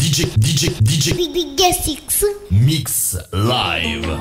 Big Guest Six Mix Live.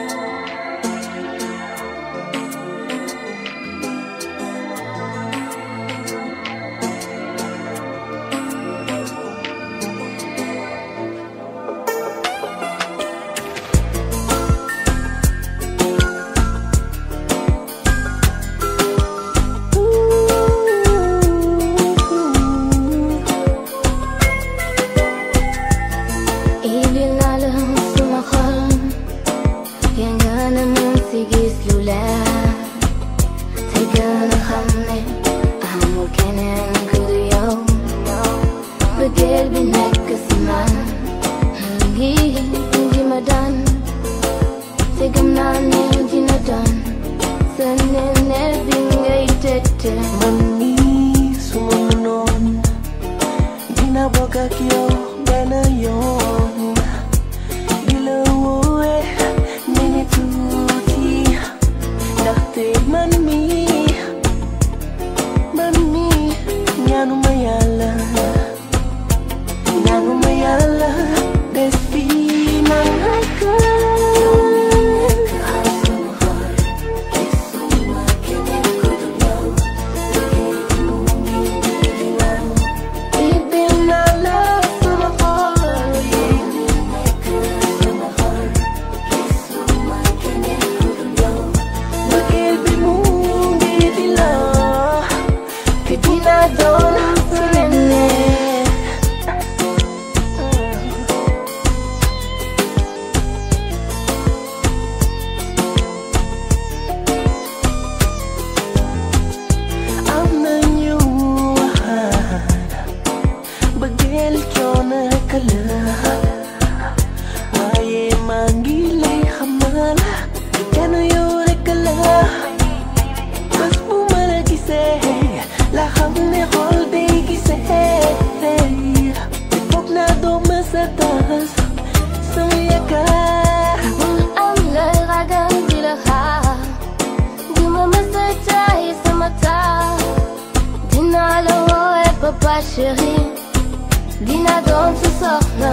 Dina don't soxna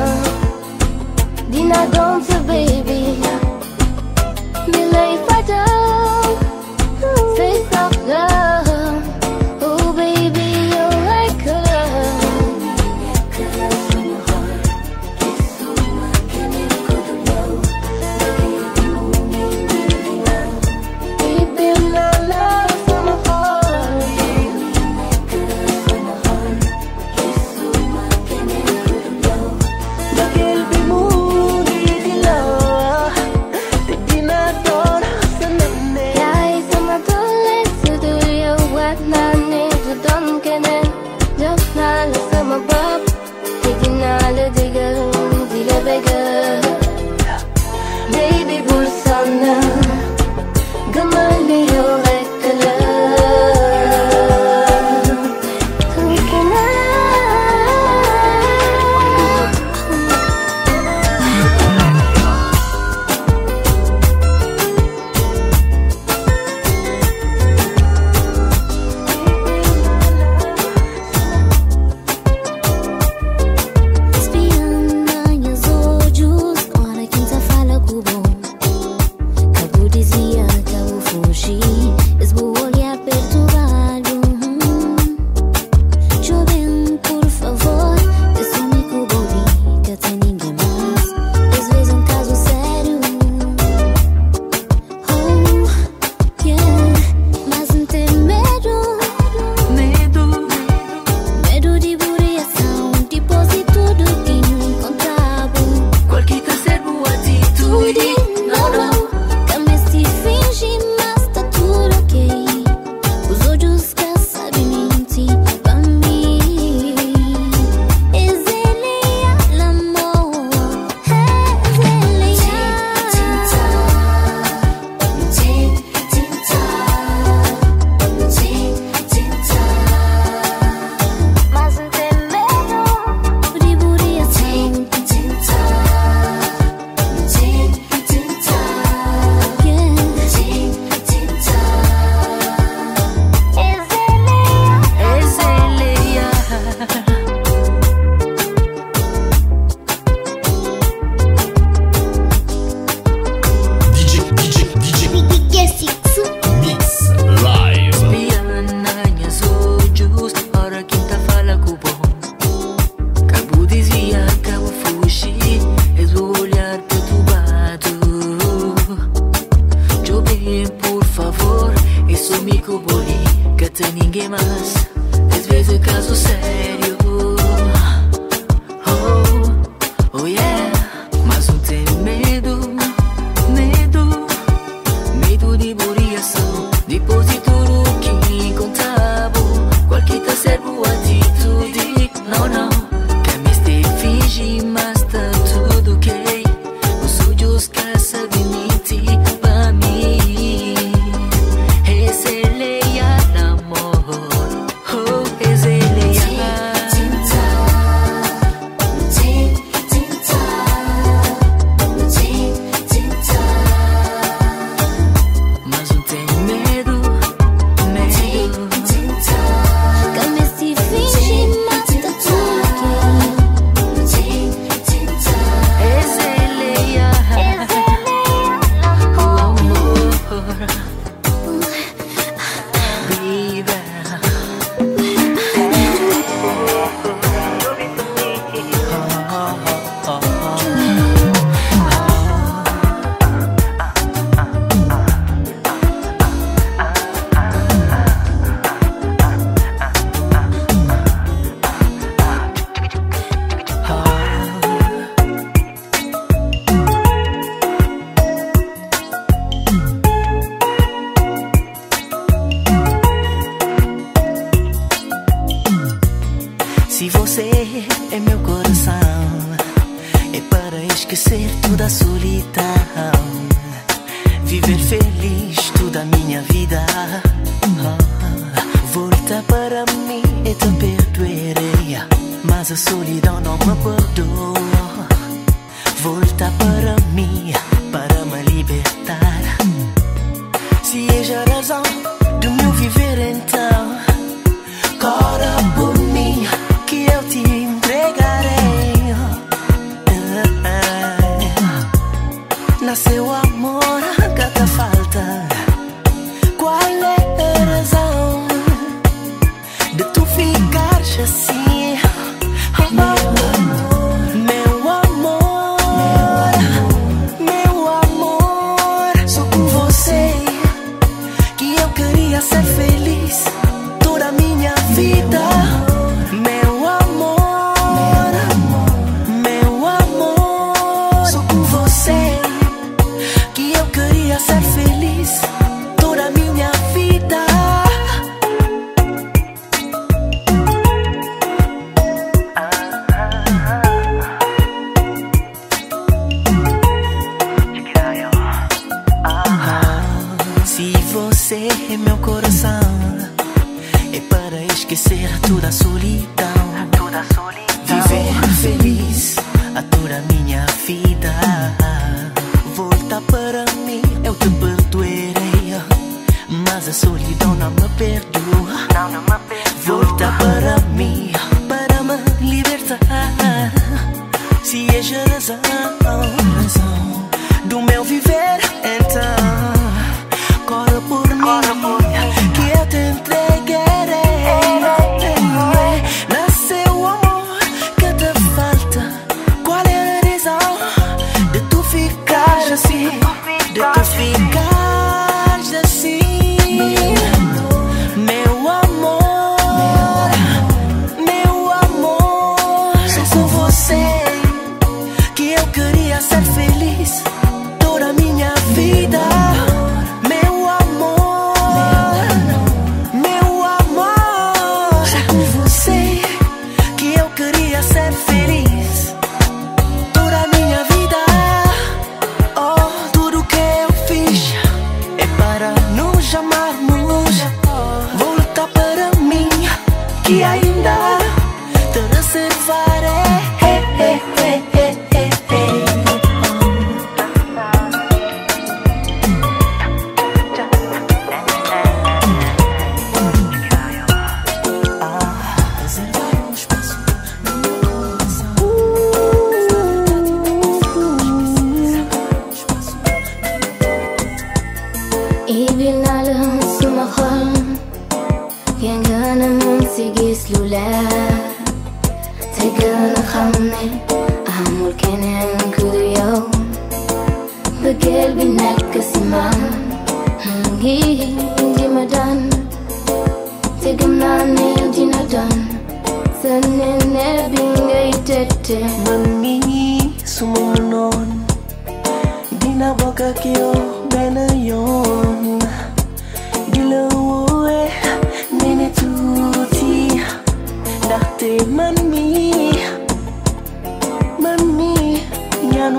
Dina don't baby Bilay fatal Say soxna Oh baby you're like em meu coração. É para esquecer toda a solidão, viver feliz toda a minha vida. Volta para mim e te perdoarei, mas a solidão não me perdoa. Volta para mim para me libertar. Se és a razão do meu viver, então ora por mim que eu te entregarei. Nasceu amor que te falta. Qual é a razão de tu ficares assim? Meu amor, meu amor, só com você que eu queria ser feliz toda a minha vida. Meu amor, meu amor, só com você que eu queria ser feliz toda a minha vida. Se você é meu coração, é para esquecer toda a solidão, viver feliz a toda a minha vida. Volta para mim, eu te perdoarei, mas a solidão não me perdoa. Volta para mim para me libertar. Se és a razão do meu viver, então corre por mim que eu te entregarei. Nasceu amor que te falta. Qual é a razão de tu ficares assim? De tu ficares assim? Meu amor, meu amor, só com você que eu queria ser feliz toda a minha vida. Meu amor, meu amor, só com você que eu queria ser feliz toda a minha vida. Oh, tudo que eu fiz é para nos amarmos. Volta para mim que ainda te reservarei. Ibinala sumakal yang gana mong sigis lula. Tagal na kami amul kenen kuyaw. Bagel binak kasimam hindi madan. Tigam na hindi nadan. Sanene bingay tete. Mami sumunon, di na baka kiyo bena yon. Dilawe nene tuti dahte mami nyanu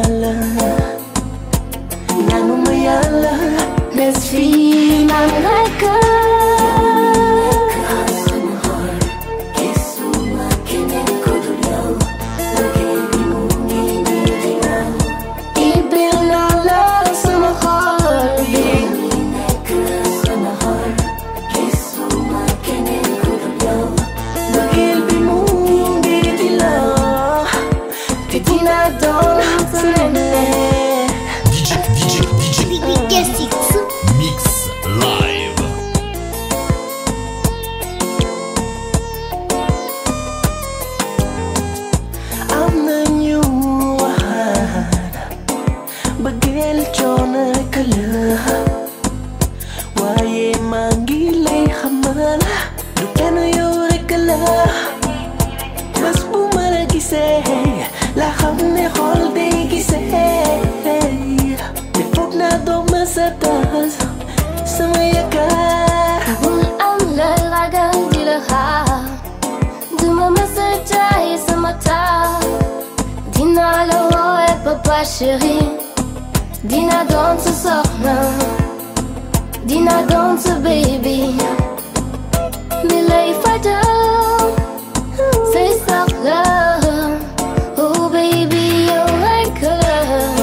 mayala Best feel my like Mix Live. I'm the new one. Bagel chona kala. Waye mangile hamal. Dukano yore kala. Bas bumara gise. La hamne holde gise. Defok na do masatas. Samaya ka. Bul ang lalagang dilaha. Dumamasa tayo sa ma chérie. Dina danse soxna, dina danse baby. Mi lay fajal say soxla. Oh baby yow rekk la.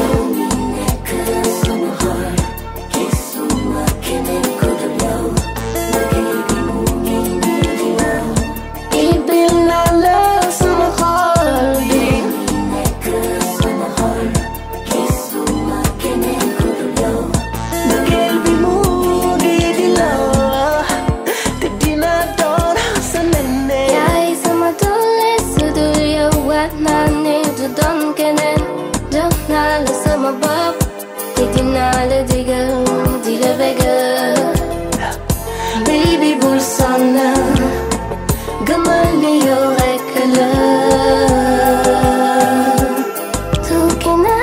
Sama xol gisuma keneen ku dul yow. Liggéey bi mu ngi nii di yow. Ibil naa la sama xol bi. Sama xol gisuma keneen ku dul yow. Liggéey bi mu ngi di yow. Te dina doon sa nene. Yaay sama doole su dul yow. Waat naa ne du doon keneen. Jox naa la sama bopp. Te dinaa la digal di la bégal. Baby bul sonn. Gëmal ni yow rekk la. Tukki naa.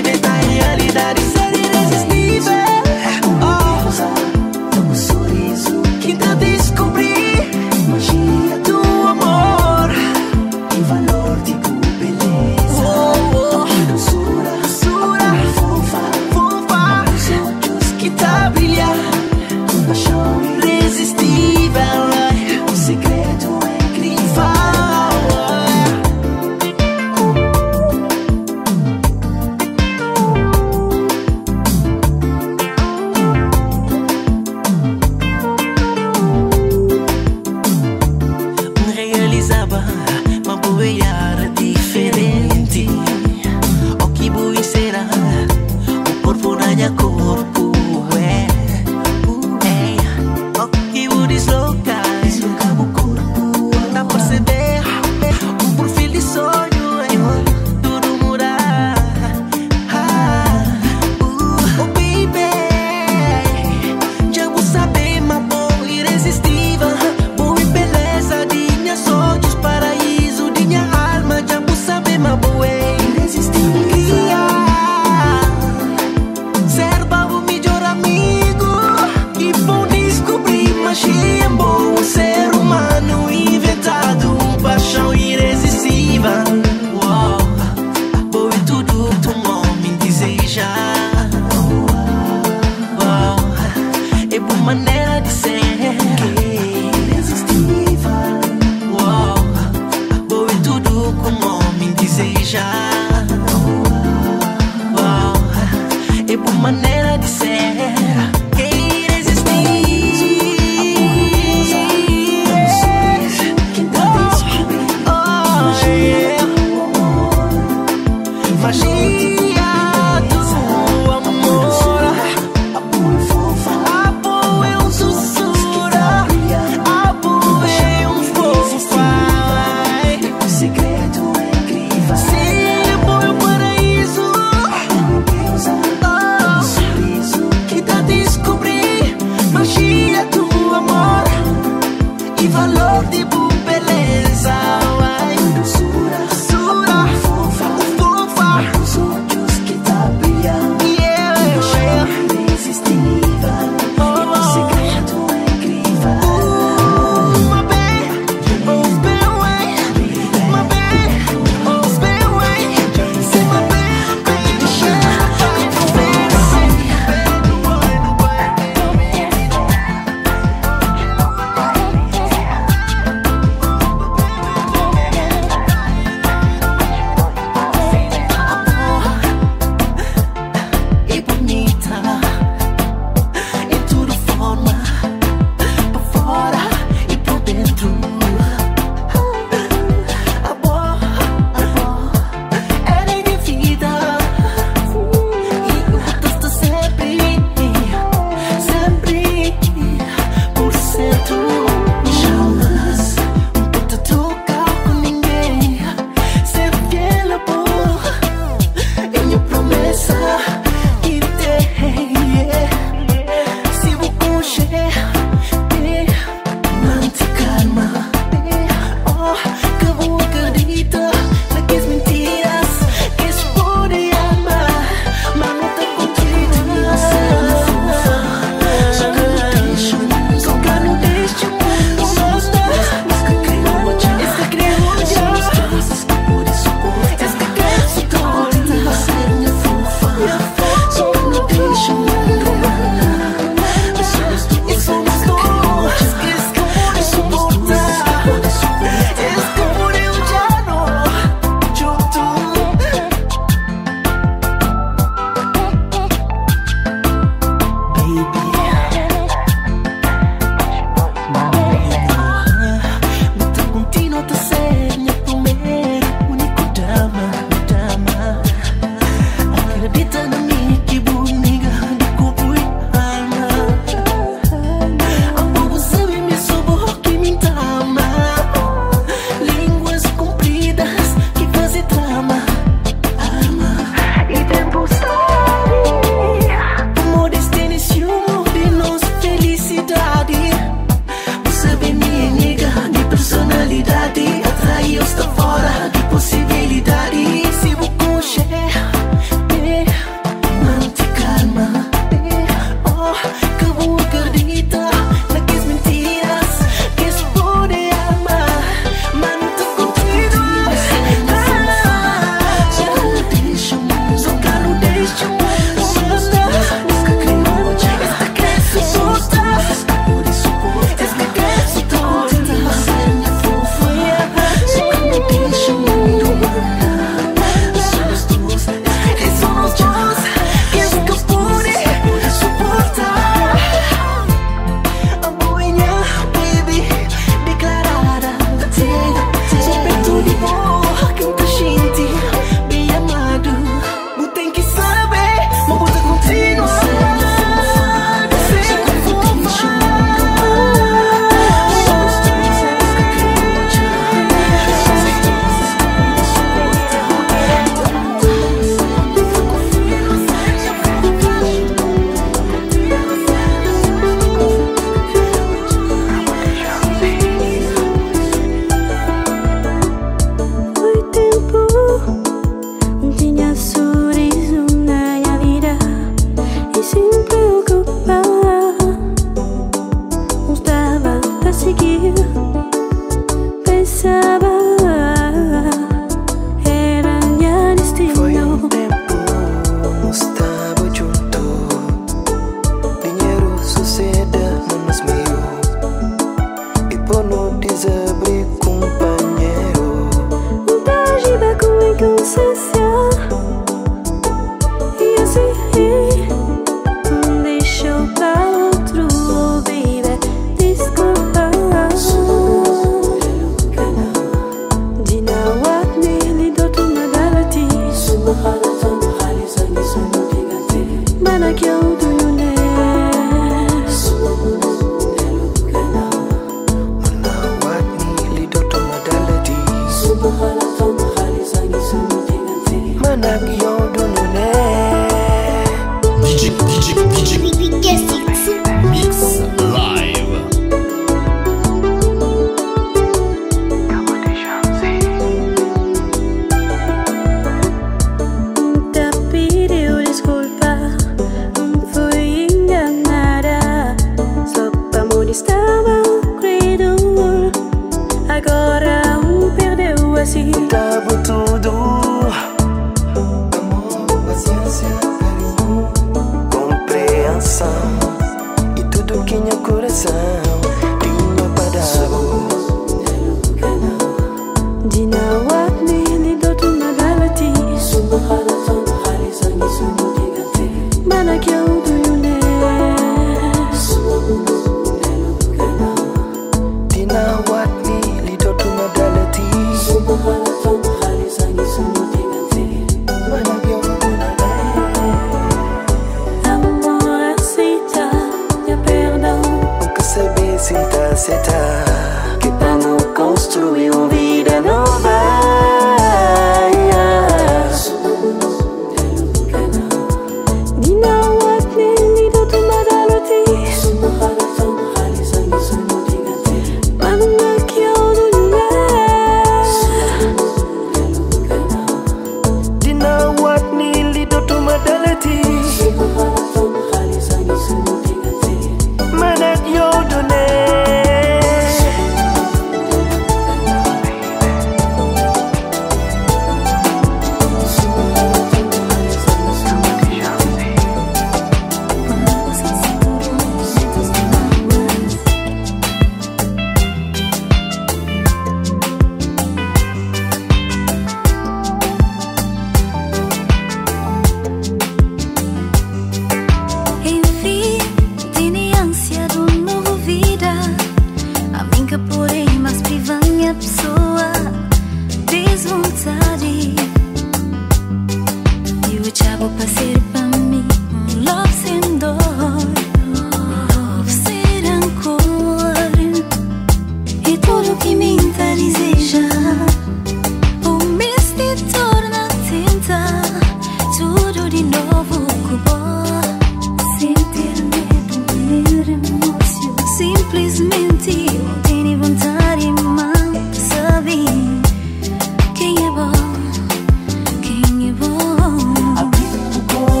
Quem é bom?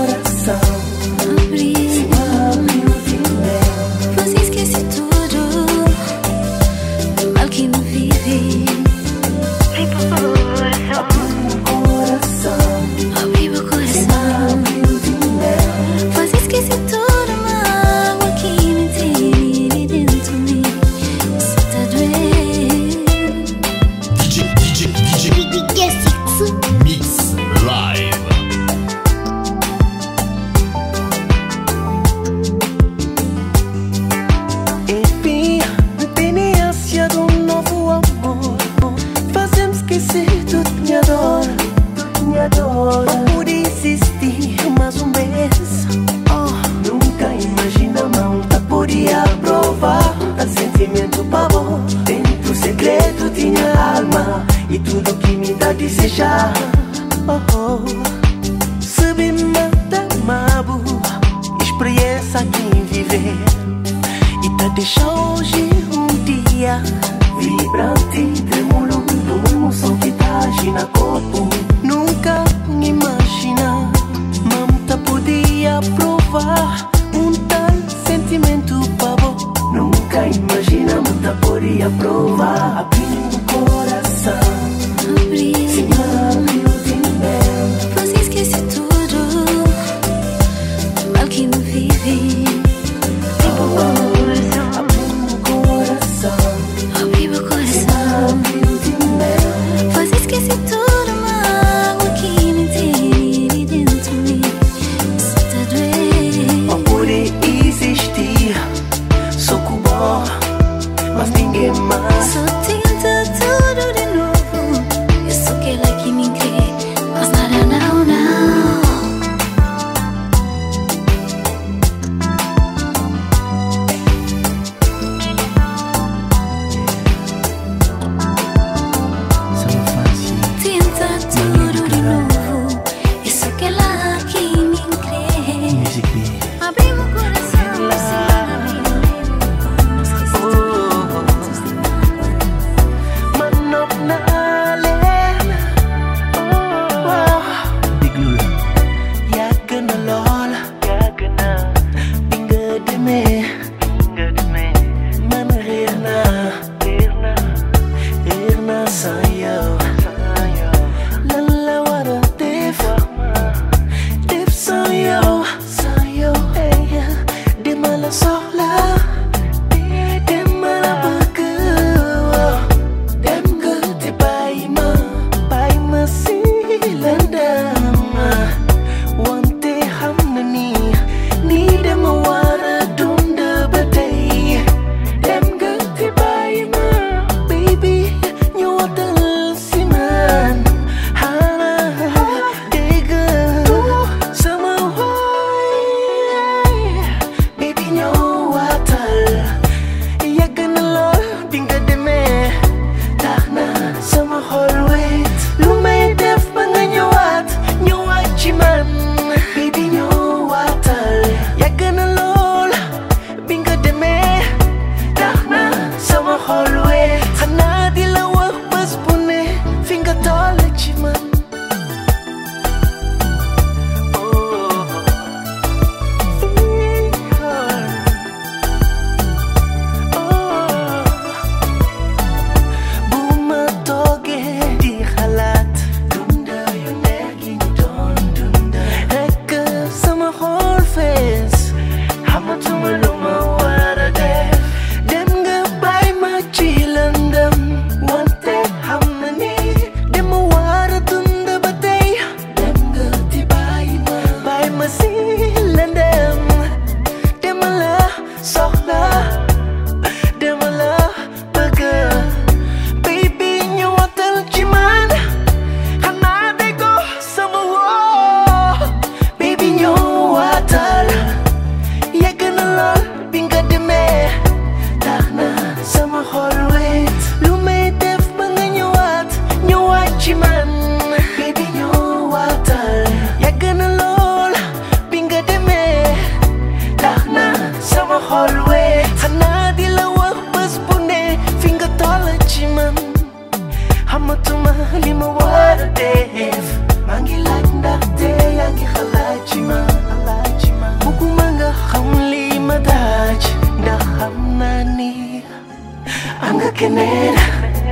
canera.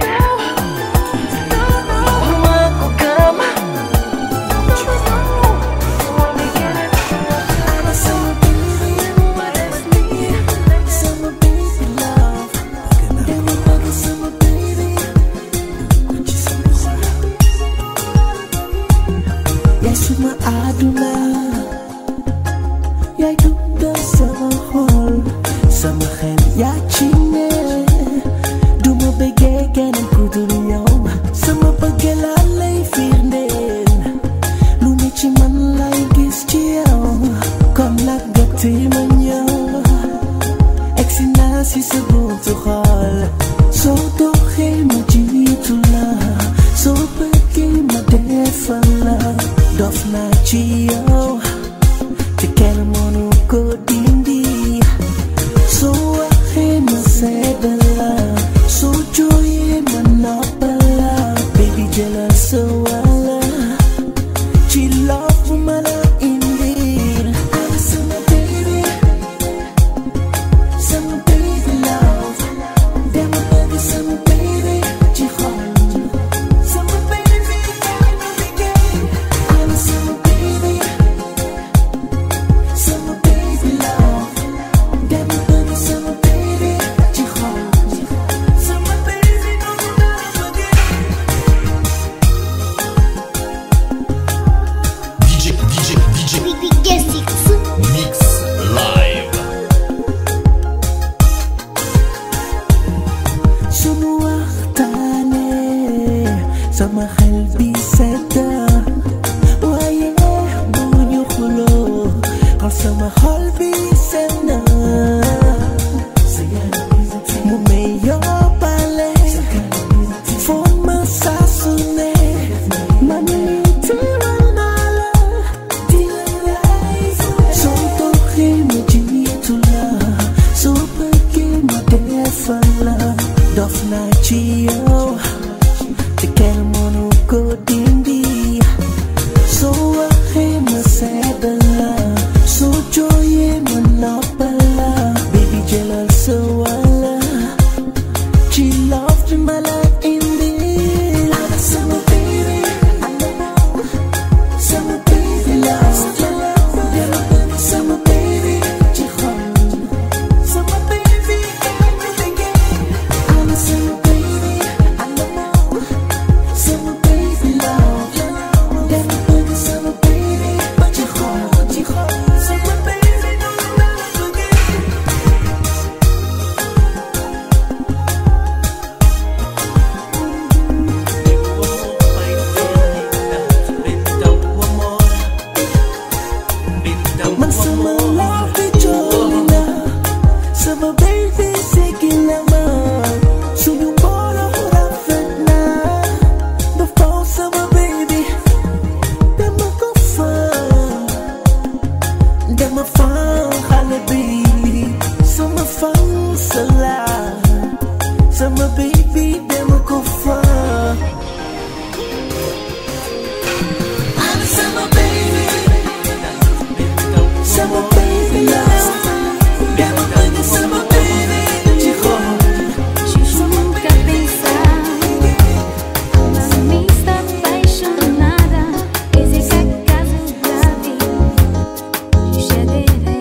Uma cama. Jij zoekt me aduna. Jij doet dat sama hol. Sama gen ya chine. Doe me begeken en kuduri jou. Sama bagela lay firnden. Lunichi man lay gis chiao. Kom nak gati man yo. Exina si se bote hol. So toch geen jitula. So begin me defala. Dof na chio. Te quero mono kodindi. So ahe ma sebela. So joy manopala. Baby jealous so wala. She love mana indeed. I'm a summer baby. Summer baby love. Damn a baby summer baby. Jihad. Summer baby, I'm a summer baby. Summer baby love. Damn a baby summer baby. Jihad. Summer baby, no forget. Mix Live. Sunu waxtaane sama xel bi sedd waaye bu ñu xuloo kon sama xol bi sedd na mu may yóbbaale foon ma saa su ne man mi tiiral naa la soo doxee ma jiitu la soo bëggee ma defal la dof naa ci yow te kenn mënu ko dindi soo waxee ma sedd la soo jooyee ma noppal la baby jëlal sa wàlla ci love bi ma la indi I'm a summer baby summer baby love summer baby ci xol summer baby I'm a summer baby summer baby love summer baby ci xol summer baby no forget. Man sama love bi jolli na sama baby sigil na ma suñu mbooloo rafet na ba faw sama baby dama ko fan xale bi sama fan sala sama baby dama ko fan I'm sama baby summer baby love. Dama bëgg summer baby ci xol. Nunca pensar, mas me está apaixonada. Esse é acaso da vida. Já deve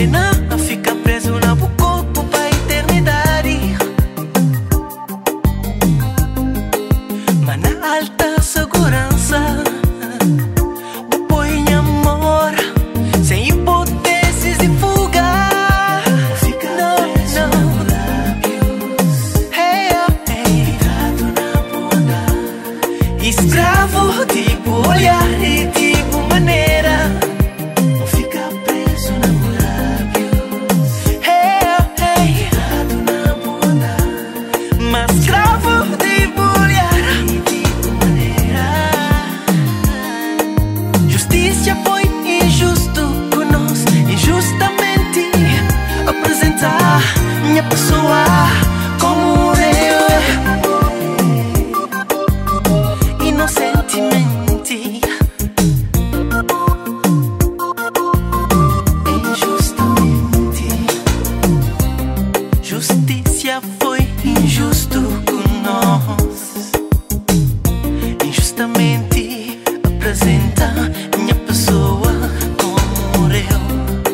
pena ficar preso no corpo pra eternidade. Mas na alta segurança, põe amor, sem hipóteses de fuga. Não, não. Hey, hey. Escravo, tipo olhar e tipo maneira. Não fica preso na lábios. Hey, hey. Na bunda. Mas escravo, tipo olhar e tipo maneira. Justiça foi injusto com nós, injustamente apresentar minha pessoa como eu. Inocentemente, injustamente. Justiça foi injusto com nós, injustamente apresenta minha pessoa como eu.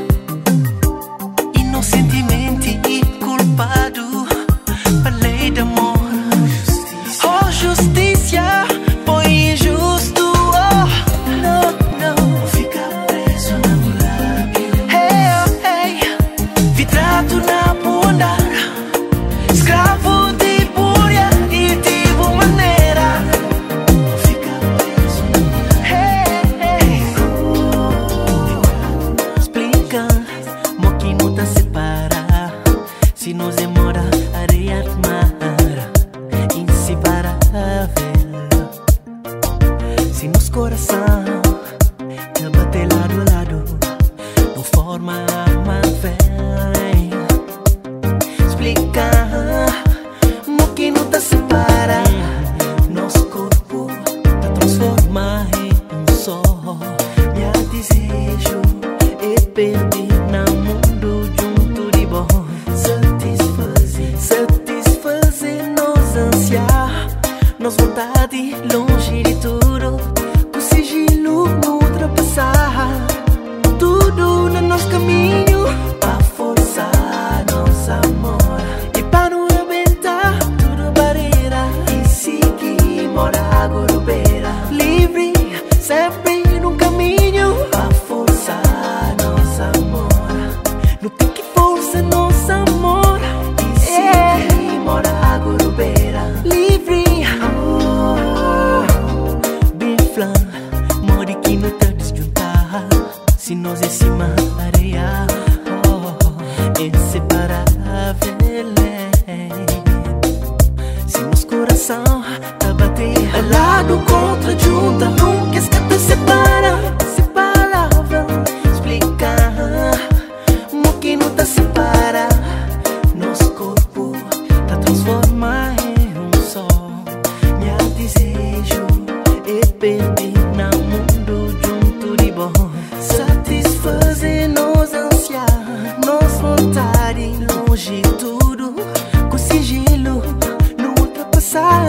Inocentemente culpado pela lei de amor. Oh, justiça foi injusto. Oh, não, não. Fica preso na lábio. Hey, hey. Vidrado na bunda. Escravo de bolha e de boa maneira. Fica preso na lábio. Hey, hey. Explica, mo que não tá separa. Se nos demora areia de mar, inseparável. Se nos coração te bate lado a lado, não forma amável. Explica, mo que não tá separa. Nosso corpo tá transforma em só. Meu desejo é perder no mundo junto de bom. Satisfazer nos ansiar, nos vontade longe de tudo, com sigilo no ultrapassar tudo no nosso caminho, pra forçar nosso amor e para não arrebentar tudo barreira e seguir morar gorobeira, livre sempre no caminho, pra forçar nosso amor, não tem que forçar nosso amor e seguir morar gorobeira, livre. Biflan, mori que não tá desjuntar. Se nós em cima areia, oh, inseparável. Se nos coração tá bater lado contra junta, nunca escapa separa. Separável, explicar, mo que não tá separa. Nosso corpo tá transforma em só. Meu desejo é perder no mundo junto de bom. Satisfazer nos ansiar, nos vontade longe de tudo, com sigilo não ultrapassar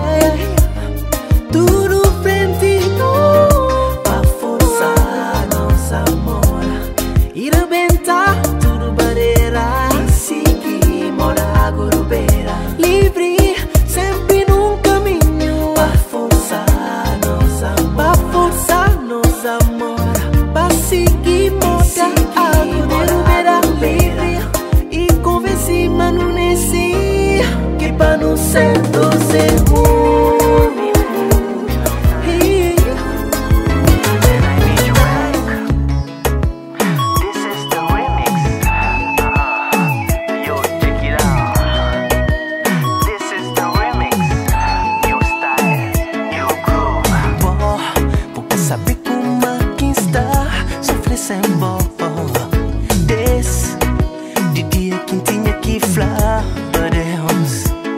tudo frente pra forçar nosso amor e arrebentar tudo barreira e seguir morar gorobeira, livre sempre num caminho, pra forçar nosso amor, pra forçar nosso amor, pra seguir morar gorobeira, livre e convencer mano nesse que pra não ser doce. Saber como é que está sofrer sem boa. Desde dia que tinha que falar para Deus.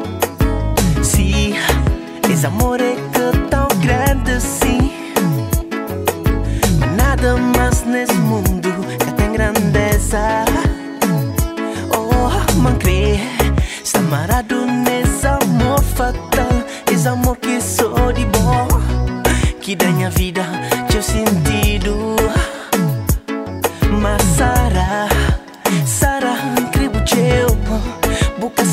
Se esse amor é que tão grande assim, mas nada mais nesse mundo que tem grandeza. Oh, man crê, está amarrado nesse amor fatal, esse amor que sou de bom, que dá minha vida teu sentido. Mas Sara,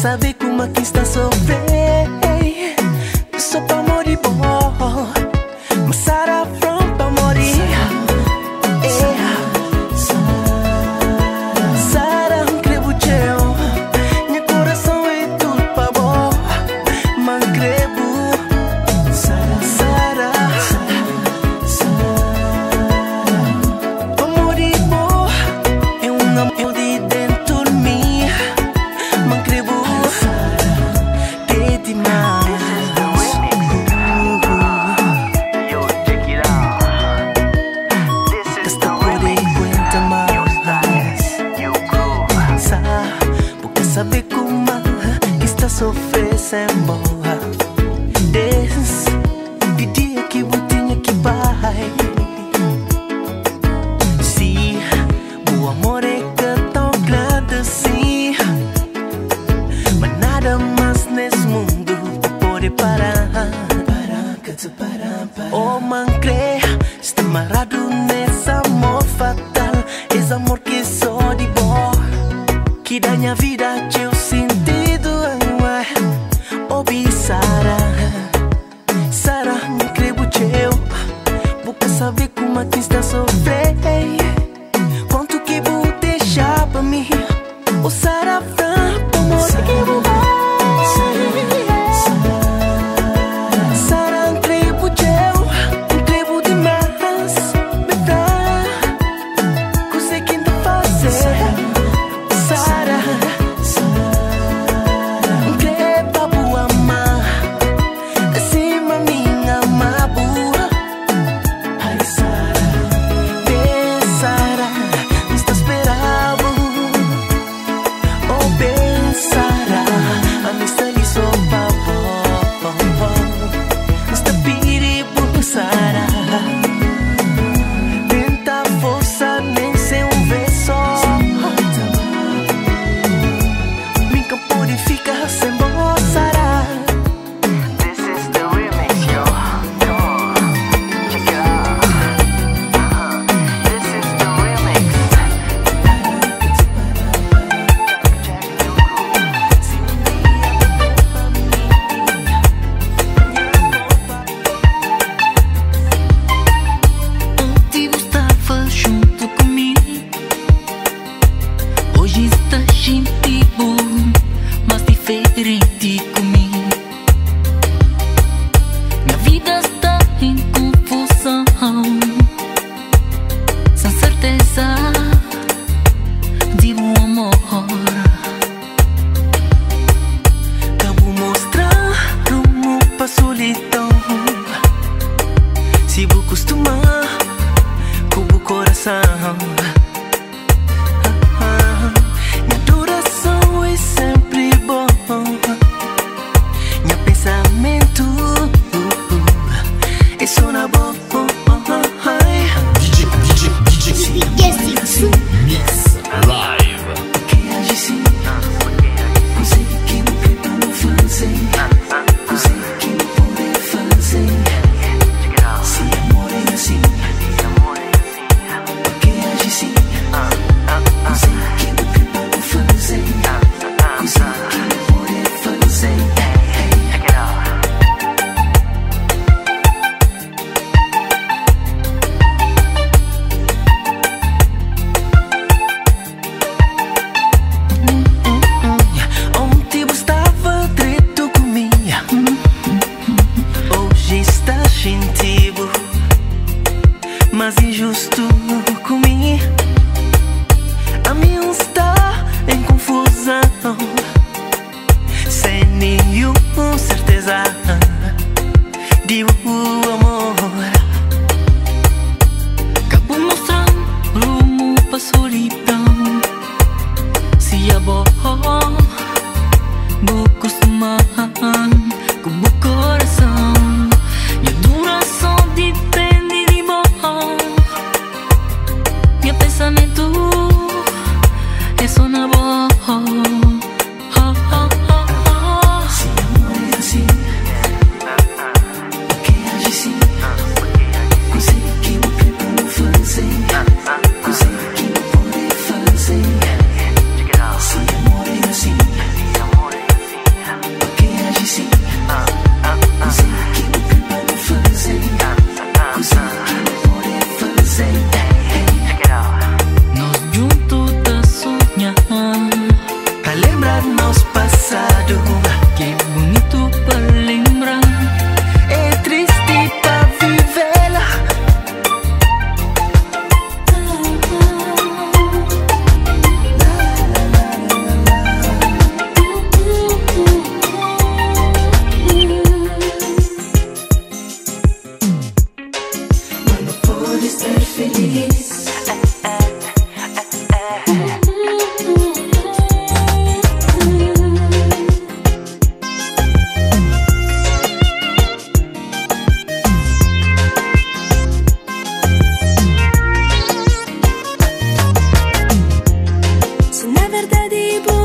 saber como é que está a sofrer. Só pra morrer bom, mas Sarah from pra morrer. Sarah, crevo teu, meu coração é tudo pra bom, mas crevo. Sarah, pra morrer bom, é amor de dentro de mim, mas crevo que demais. Saber como que está sofrendo sem boa. Desde dia que eu tinha que vai. Se o amor é tão grande assim, mas nada mais nesse mundo pode parar. Oh, man, crê, está amarrado nesse amor fatal. Esse amor que só de boa, que dá minha vida teu sentido. Ouvi Sarah, Sarah, me creio teu. Vou quer saber como é que está a sofrer. Quanto que vou deixar pra mim? O Sarah, como é que vou Sarah, me creio teu, me creio demais. Me dá, conseguindo fazer. Sarah, crepa boa má, acima minha má boa. Ai Sarah, bem Sarah, me está esperando. Oh bem Sarah, a me está ali só pra me está pedindo Sarah. Tenta força nem ser verso. Purifica sem boa Sarah. This is the remix, yo. Come on, check it out. This is the remix. Ontem estava junto comigo, hoje está gente boa, mas diferente comigo. Minha vida está em confusão, sem certeza de um amor. Cabo mostrar rumo pra solidão. Se vou acostumar com o coração, minha duração é sempre bom. Meu pensamento é só na boa. DJ Mix Live. Que age assim, consegui não quer pra não fazer, consegui não poder fazer. Se amor é assim, que age assim, consegui não quer pra não fazer, consegui não poder fazer. Ontem eu estava trito comigo, hoje está gentil, mas injusto comigo. A minha está em confusão, sem nenhuma certeza de um amor. Acabo mostrando rumo pra solidão. Se é bom, vou acostumar com o coração. Minha duração depende de bom. Meu pensamento é só na boa. Se amor é assim, que age assim, consegui não quer pra não fazer, consegui não poder fazer. Se amor é assim,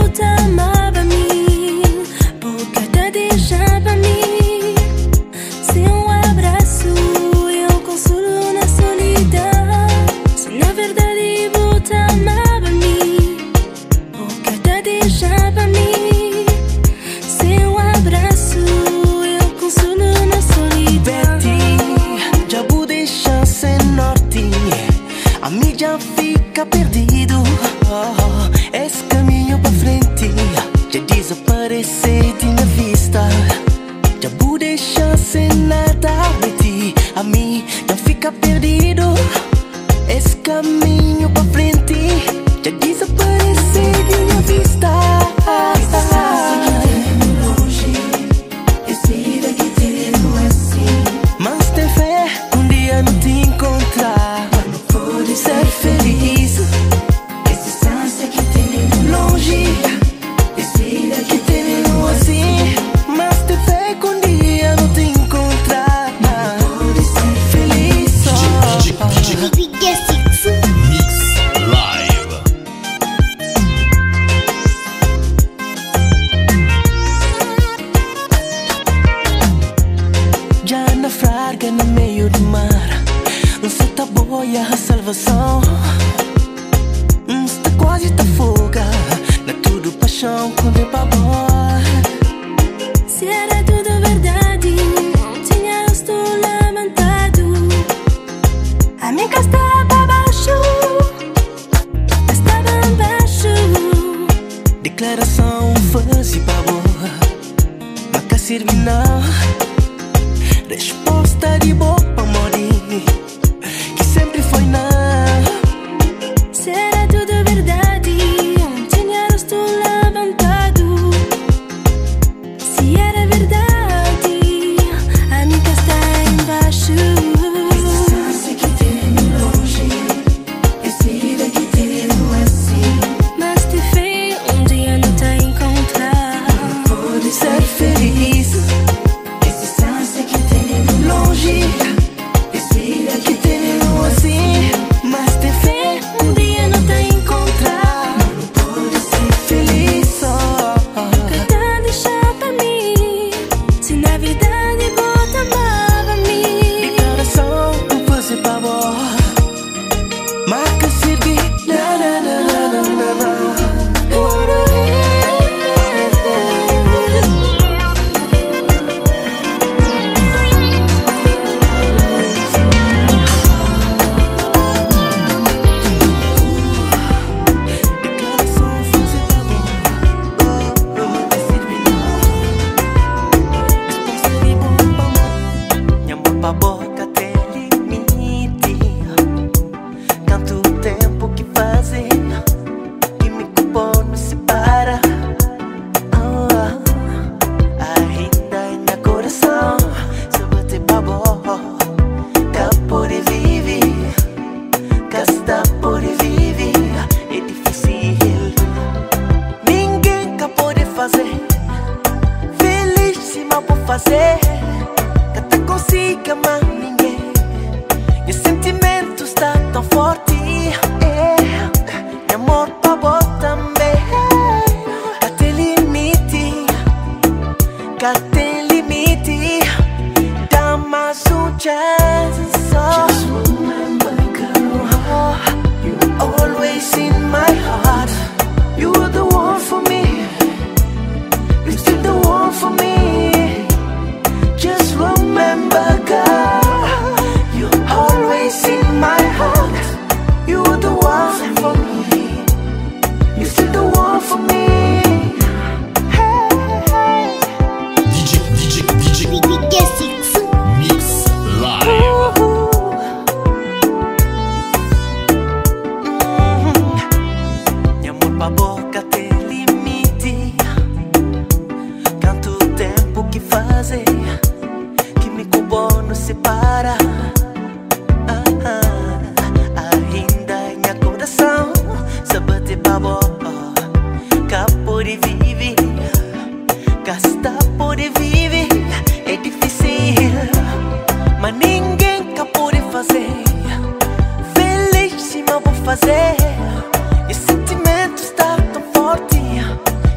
fazer. Esse sentimento está tão forte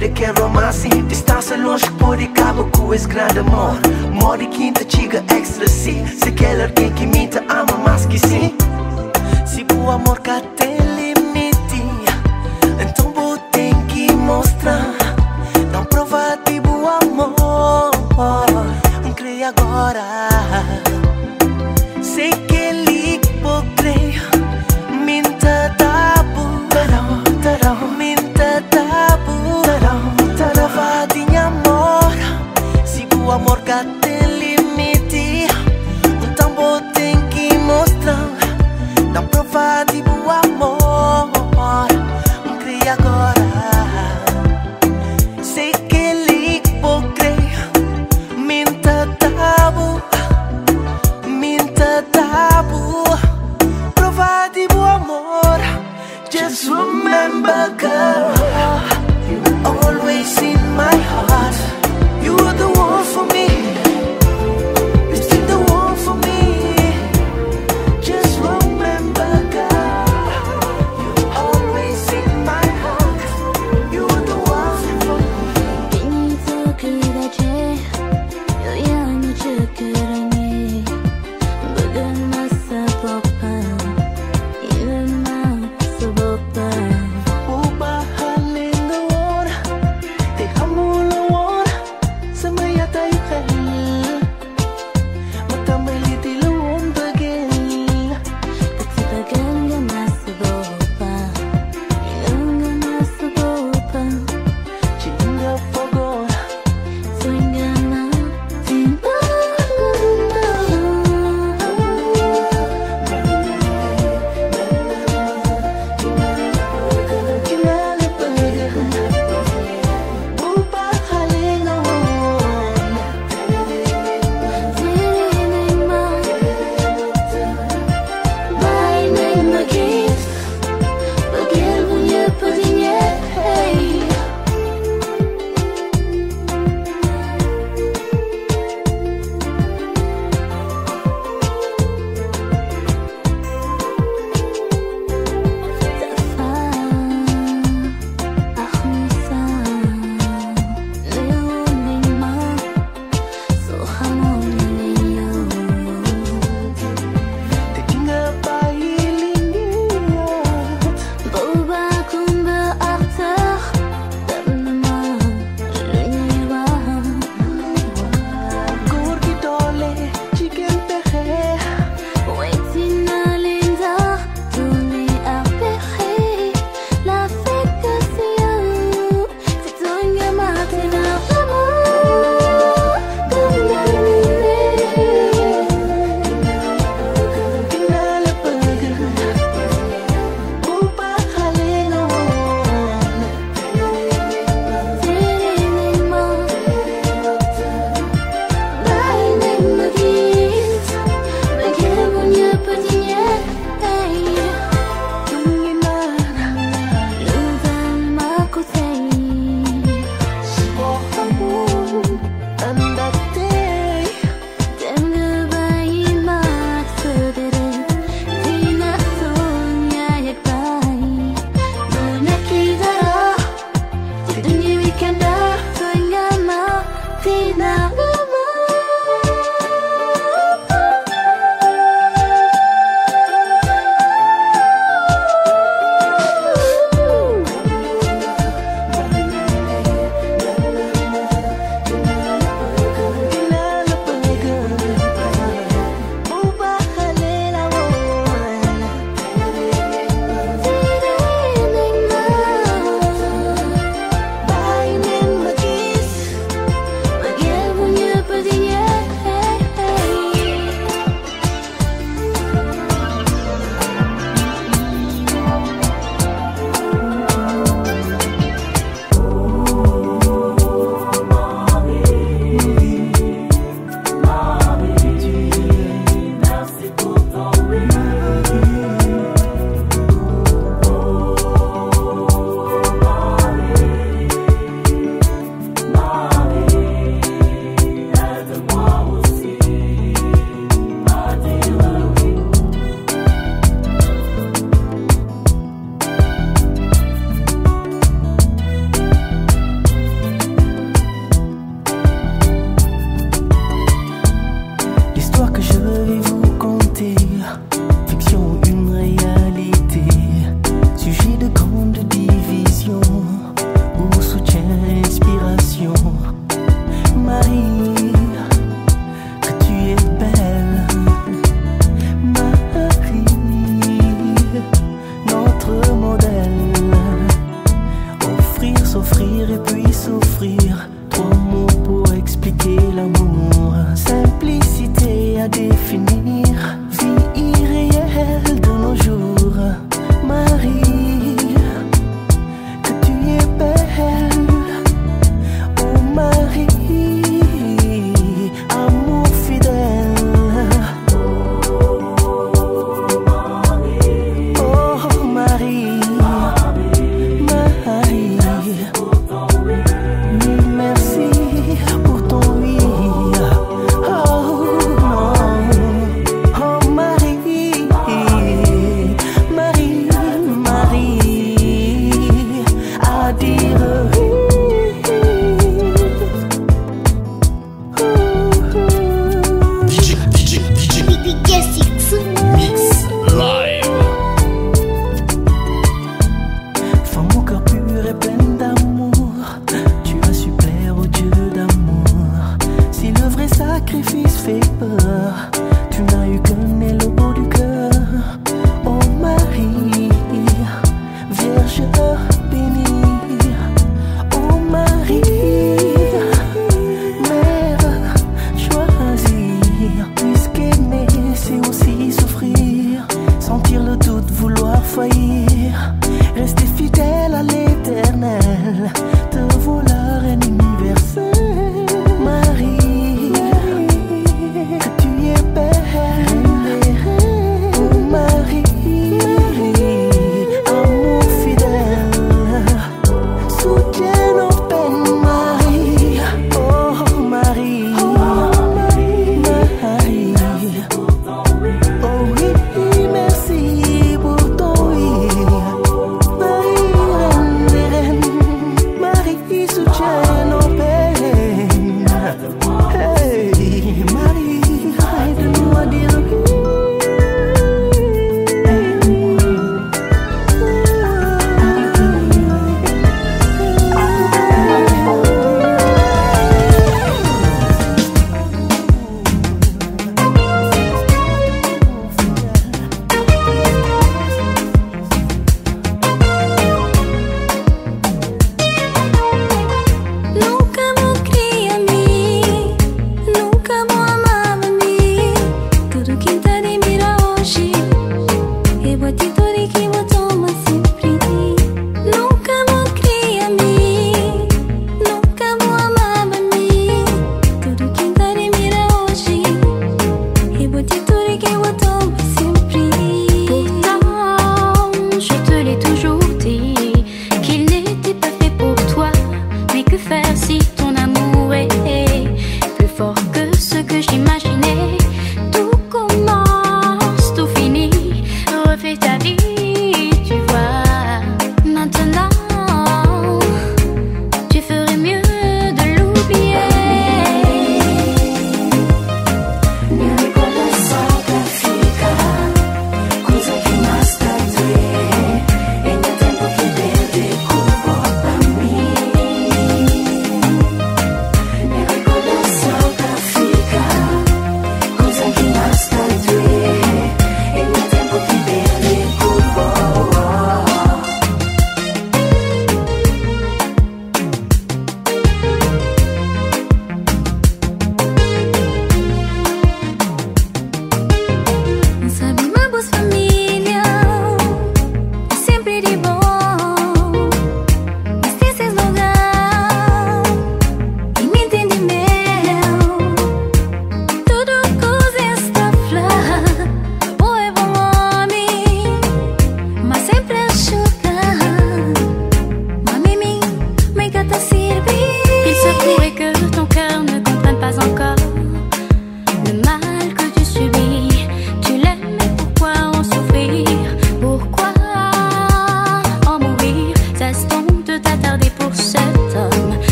de que romance. Distância longe pode acabar com esse grande amor. Morde quinta, chiga extra sim. Se quer alguém que me ama mais que sim. Se o amor cá tem limite, então vou ter que mostrar. Não prova de bom amor, não creia agora. Sei que ele pode crer. Minta tabu, minta tabu. Prova de amor. Se o amor cá tem limite, então vou ter que mostrar. Não prova de bom amor, não cria agora. Sei que ele pode crer. Minta tabu, minta tabu. Prova L'histoire que je vais vous conter, fiction, une réalité, sujet de grande division, ou soutien, inspiration. Marie, que tu es belle, Marie, notre modèle. Offrir, s'offrir et puis souffrir, trois mots pour expliquer l'amour. Simplicité à définir, vie irréelle de nos jours. Marie, que tu es belle, oh Marie, amour fidèle. Oh Marie, Marie, mille merci pour ton oui. Oh non, oh Marie, Marie, Marie, à dire Mix Live. femme au cœur pur et pleine d'amour, tu as su plaire au Dieu d'amour. Si le vrai sacrifice fait peur, tu n'as eu qu'un élo du cœur. Oh Marie, Vierge bénie. Oh Marie, Mère choisie, puisqu'aimer c'est aussi souffrir, sentir le doute, vouloir faillir, rester fidèle à l'éternel, te voilà reine universelle. Marie, que tu es belle, oh Marie, amour fidèle, soutiens nos peines, Marie, oh Marie, Marie, oh oui, merci pour ton oui. Marie, reine des reines, Marie, soutiens nos peines.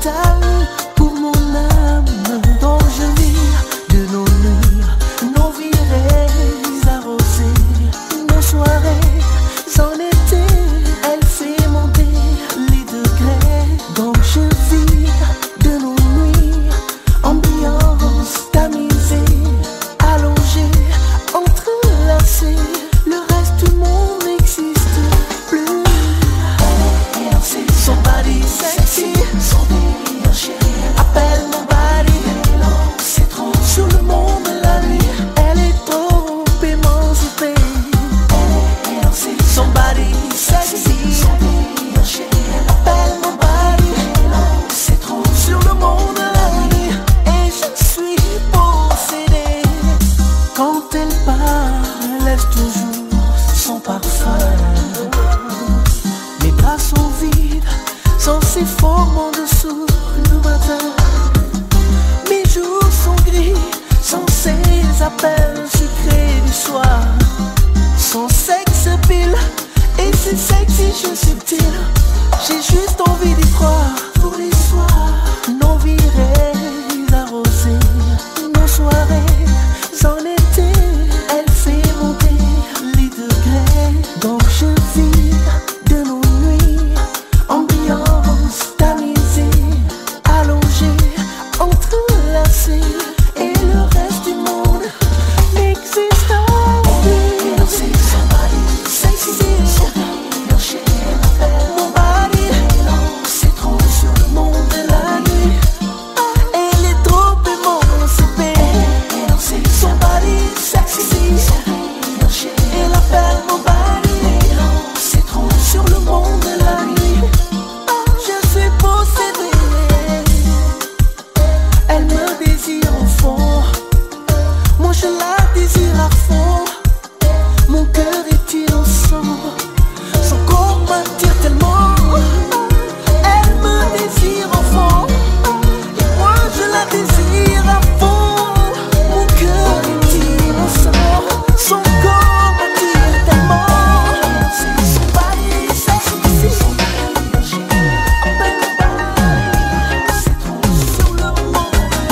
vital pour mon âme. Donc je vis de nos nuits, nos virées arrosées, nos soirées en été. Elle fait monter les degrés. Donc je vis de nos nuits, ambiance tamisée, allongée, entrelacée. Le reste du monde n'existe plus. Son body sexy, son délire chéri, appelle mon body. C'est trop sur le monde la nuit. Elle est trop émancipée. Son body sexy, son délire chéri, appelle mon body. C'est trop sur le monde la nuit. Et je suis possédée. Quand elle part, elle laisse toujours son parfum. Mes bras sont vides, sans ses formes en dessous le matin. Mes jours sont gris, sans ses appels sucrés du soir. Son sexe pile et ses sexy subtil. J'ai juste envie d'y croire tous les soirs. Nos virées arrosées, nos soirées en été. Elle fait monter les degrés. Donc je vis de nos nuits, ambiance tamisée, allongée, entrelacée. Et le reste du monde n'existe plus. Sexy, mon body, c'est trop sur le monde de la nuit. Elle est trop émancipée. Son body sexy, elle appelle mon body. C'est trop sur le monde de la nuit. Je suis possédée. Elle me désire au fond. Moi je la désire à fond. Mon cœur est innocent. Son corps m'attire tellement. Elle me désire au fond. Et moi je la désire à fond. Mon cœur est innocent. Son corps m'attire tellement. Son body sexy. Appelle mon body. C'est trop sur le monde.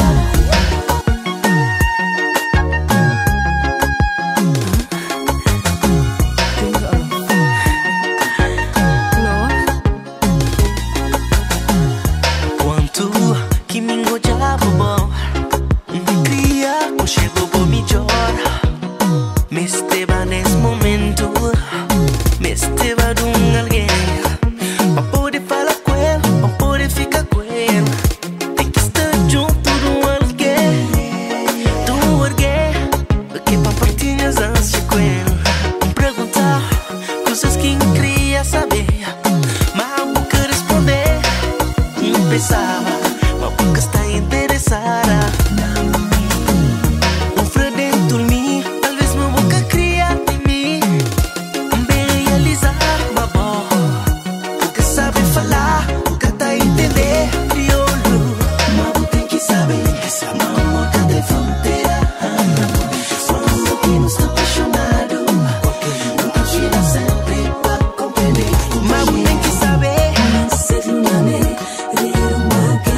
Quanto que me engojava bom, queria que chegou por melhor. Me esteve nesse momento, me esteve de alguém. Pra poder falar com ele, pra poder ficar com ele. Tem que estar junto de alguém, porque pra partilhar as ânsias com ele. Perguntar coisas que não queria saber, mas eu nunca responder. Pensava, mas porque está interessada. Um freio dentro de mim, talvez meu boca cria em mim. Bem realizar, mas bom, porque sabe falar, porque tá entender crioulo. Mas você tem que saber, esse amor que tem fronteira. Quando que não está apaixonado, nunca tira sempre pra compreender. Mas você tem que saber, Ser una ne, era una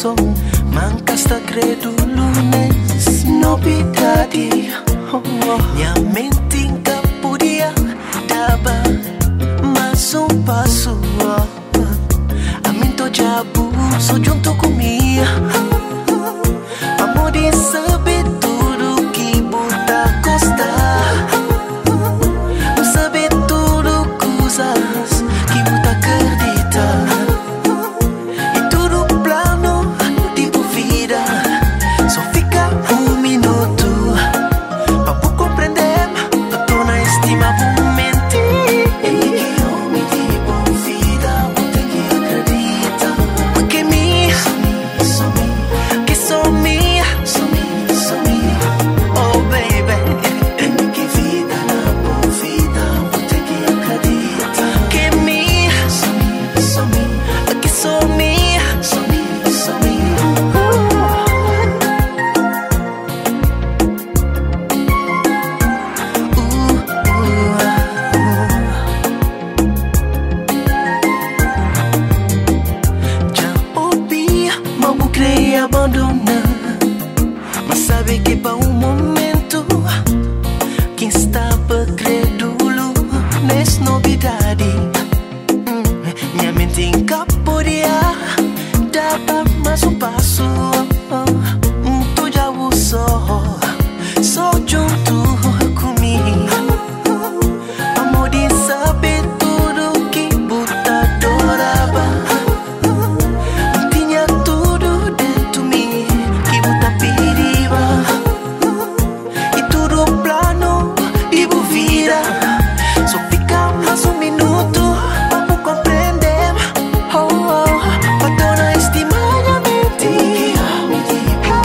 som mancasta credulones novidade. Minha mente podia daba mais passo. A minto diabo só junto comigo. Amor de saber tudo que bota costar. Não saber tudo coisas que bota acreditar. E tudo plano de vida. Só fica minuto pra por compreender, pra tornar estima por mentir. E que homem de boa vida, vou ter que acreditar. Porque que sou minha, oh baby. E que vida na boa vida, vou ter que acreditar. Que minha, que sou minha, já ouvi, mas vou crer abandonar. Mas sabe que para um momento quem estava crédulo nessa novidade. Minha mente encaporia dava mais passo. Tu já usou só junto comigo. Amor de saber tudo que bota adorava. Tinha tudo dentro de mim que bota periva. E tudo plano de vida. Só fica mais minuto pra compreender. Pra tornar estima minha mente.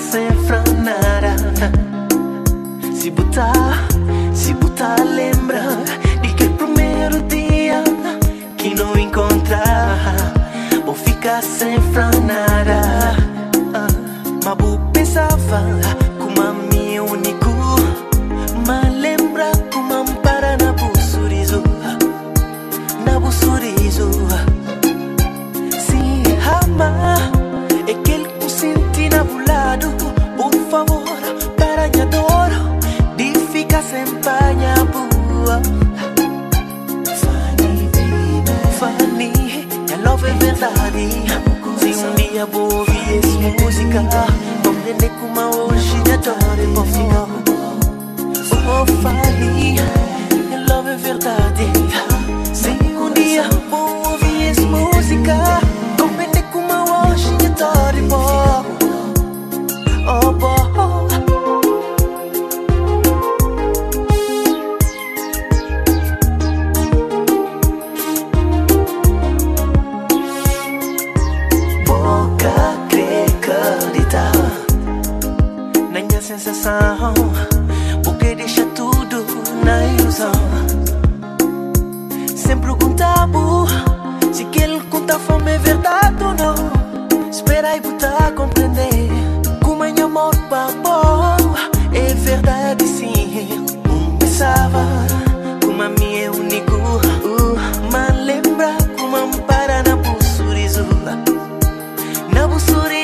sem franara. Se botar lembra de que primeiro dia que não encontrar, vou ficar sem franara. Mas vou pensava como a minha único, mas lembra como a para na bu sorriso. Se amar é aquele que senti na lado, por favor, para minha dor, de ficar sem panha boa. Fanny, minha love é verdade. Se dia vou ouvir essa música, compreender como hoje minha dor é por ficar. Oh, Fanny, minha love é verdade. Se dia vou ouvir essa música, compreender como hoje minha dor é por. Oh, boy. Sensação, porque deixa tudo na ilusão. Sempre perguntava se que ele conta fome é verdade ou não. Espera e botar compreender como é amor papo é verdade sim. Pensava como a minha é único, mas lembra como a para na bu sorriso. Na bu sorriso.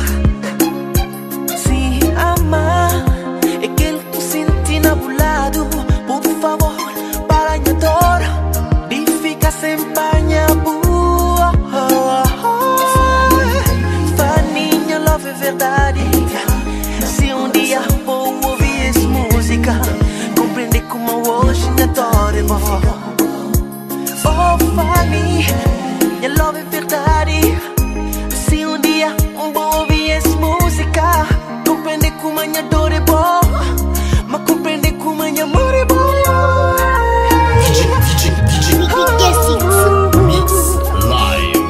É aquele que senti na lado, por favor, para minha dor, de ficar sem panha boa. Fanny, minha love é verdade. Se dia vou ouvir essa música, compreender como hoje minha dor é boa. Oh, Fanny, minha love é verdade. Se dia vou ouvir essa música, compreender como a minha dor é boa, mas compreender como a minha amor é boa. Mix Live.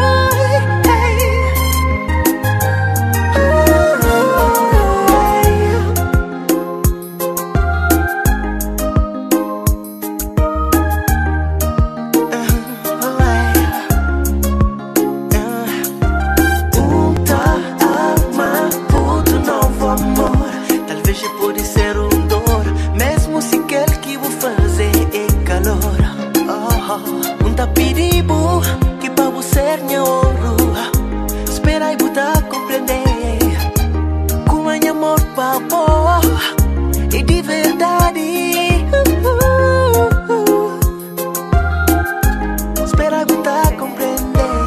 Pode ser dor, mesmo se quer que vou fazer é calor. Perigo que para você minha ouro. Espera e botar compreender como é amor papo e de verdade. Espera e botar compreender.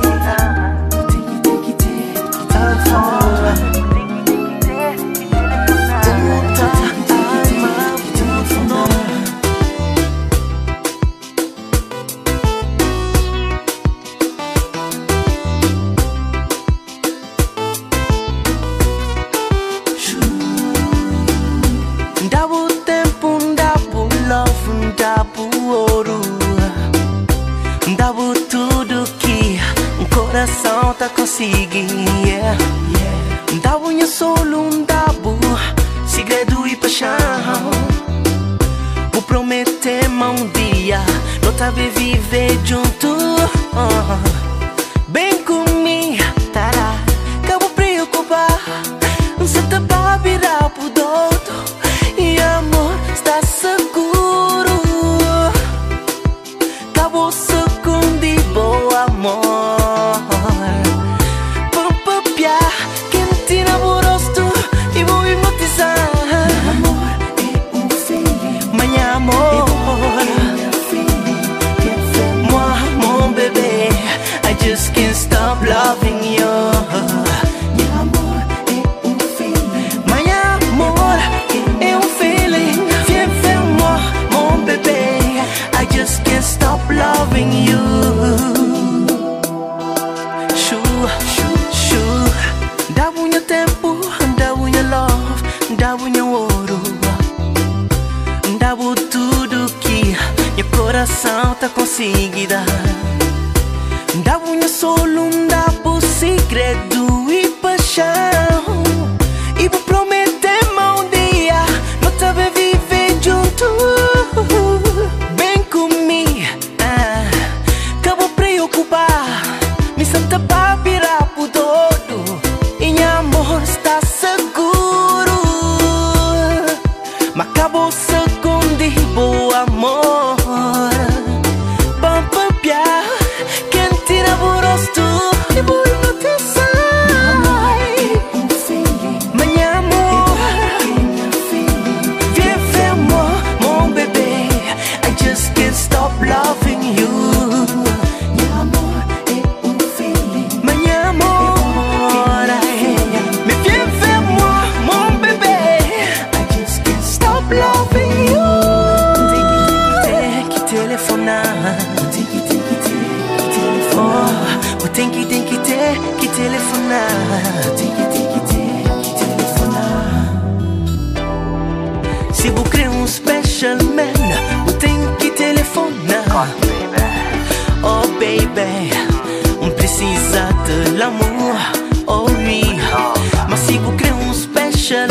Dava tudo que um coração tá conseguindo. Dava um solo, dava segredo e paixão. Vou prometer um dia não tá viver junto. Bem comigo, tará, que eu vou preocupar. Você tá pra virar pro dodo e amor está seguro. Acabou segundo bom amor. Papapia, quem te namorosto e vou hipnotizar. Amor é feeling. Manhã amor. Moi, mon bébé, I just can't stop loving you. Stop loving you. Dá unha tempo, dá unha love, dá unha ouro. Dá tudo que meu coração tá conseguindo. Dá unha solo, dá segredo e paixão. E vou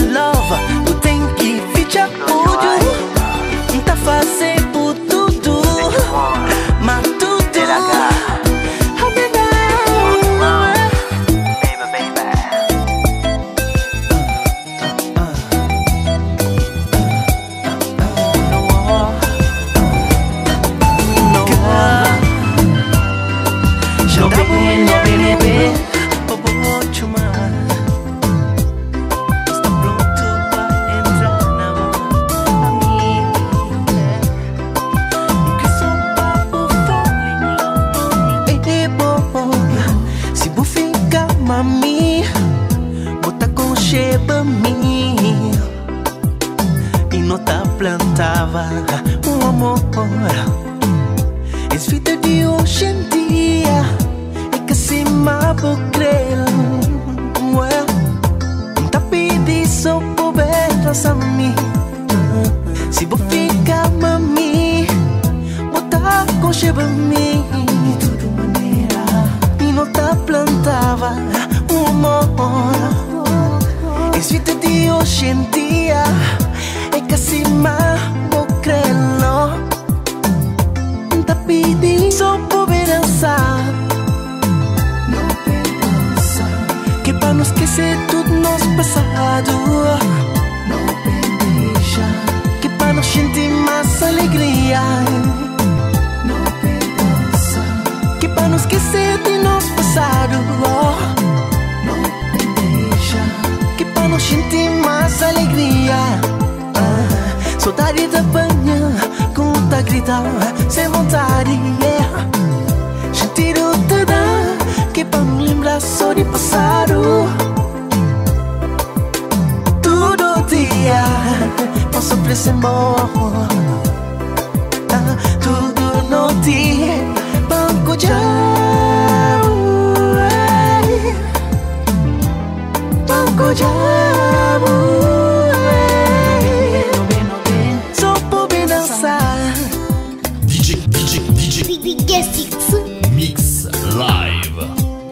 love, tu tem que ficar tudo. Tá fazendo por tudo, mas tudo. Plantava um amor. Es vida de hoje em dia é que se me vou crer. Tá pedindo só por ver a mim. Se vou ficar mami, vou tá com cheba mim. De toda maneira, e não tá plantava um amor. Es vida de hoje em dia é que se me vou crer. Tá pedindo só por ver dançar. Não pensa que pra não esquecer tudo nosso passado. Não pensa que pra não sentir mais alegria. Não pensa que pra não esquecer de nosso passado. Não pensa que pra não sentir mais alegria. Saudade da banha, com tá gritar, sem vontade, yeah. Sentir o tudo, que pra me lembrar só de passado. Todo dia, posso sofrer sem amor. Tudo noite, banco de banco de Mix Live.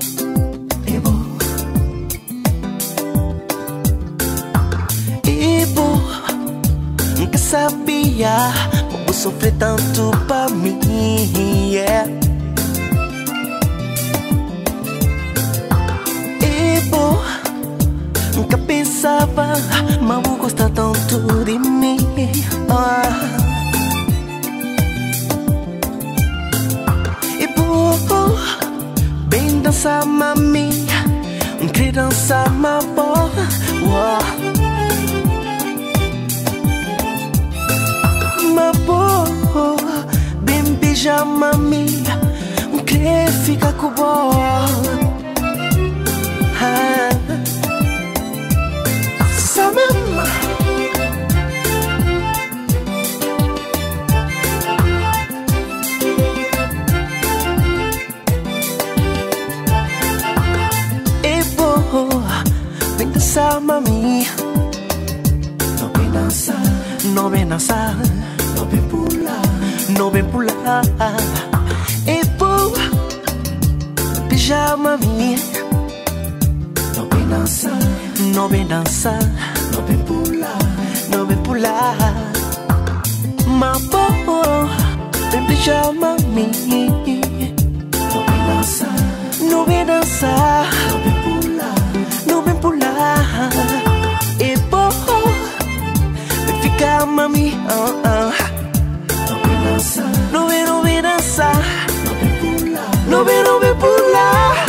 Ebo, nunca sabia como sofrer tanto pra mim, yeah. Ebo, nunca pensava, mas vou gostar tanto de mim, bem dançar, mami, querer dançar, ma boa. Ma boa, bem beijar, mami, querer ficar com boa. Samama. Vem dançar, mami. Não vem dançar, não vem dançar, não vem pular, não vem pular. É bom beijar, mami. Não vem dançar, não vem dançar, não vem pular, não vem pular. Mas bom, vem beijar, mami. Não vem dançar, não vem dançar, não vem pular, não vem pular. É bom, vem ficar, mami. Não vem dançar, não vem dançar, não vem pular, não vem pular.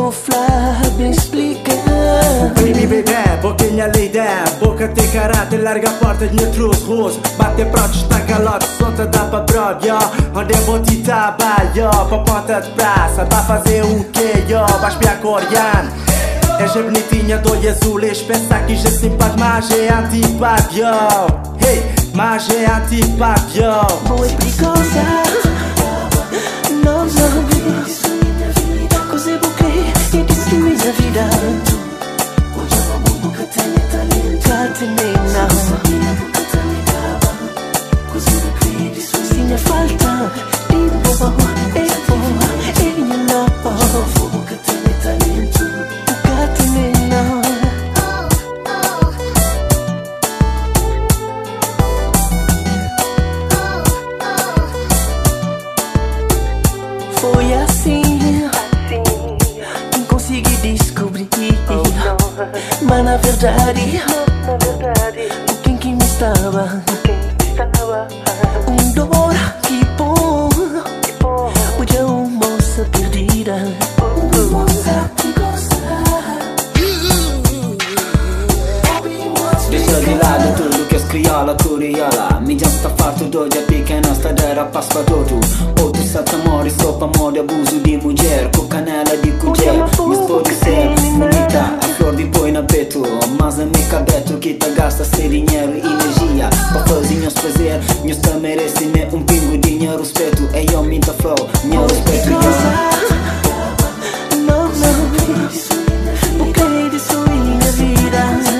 buflar, bem explicar. Baby, baby, pouquinha lidé, boca tem caráter, larga a porta de trus, rus. Bate pronto, está calote, solta dá pra brod, yo. Onde eu vou te trabalhar, pra ponta de praça. Vai fazer o quê, yo? Vais piar coreano. És a bonitinha do olho azul, eles pensam que já simpático, mas é antipático, yo. Hey, mas é antipático, yo. Boa e perigosa, não, não. Cos'è buche e destrui la vida. Catenina, se ne falta tipo e you know. Catenina. Foi assim, consegui descobrir, mas na verdade, quem que me estava, dor que bom, hoje é uma moça perdida, uma moça que gosta. Deixa de lado tudo que és criola, curiola. Mi já sta farto doja pequena stadeira paspa todo. Outro sete amores, sopa, amor, abuso de mulher. Com canela de colher, mas pode ser bonita. A flor de põe na peito, mas a me cabeto que te gasta ser dinheiro e energia. Pra fazer meus prazer, meus te merecem um pingo de dinheiro, respeito. É eu minta flow, meu respeito. Não, não, porque destruir minha vida.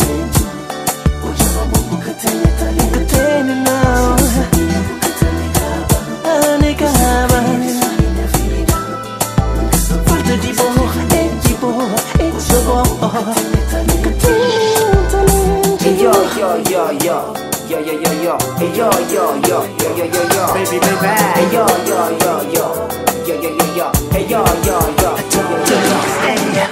Yo, yo, yo, yo, yo, yo, yo, yo, hey, yo, yo, yo, yo, yo, yo, yo, Baby, baby, hey, yo, yo, yo, yo, yo, yo, yo, yo, hey, yo, yo, yo, yo, yo, yo.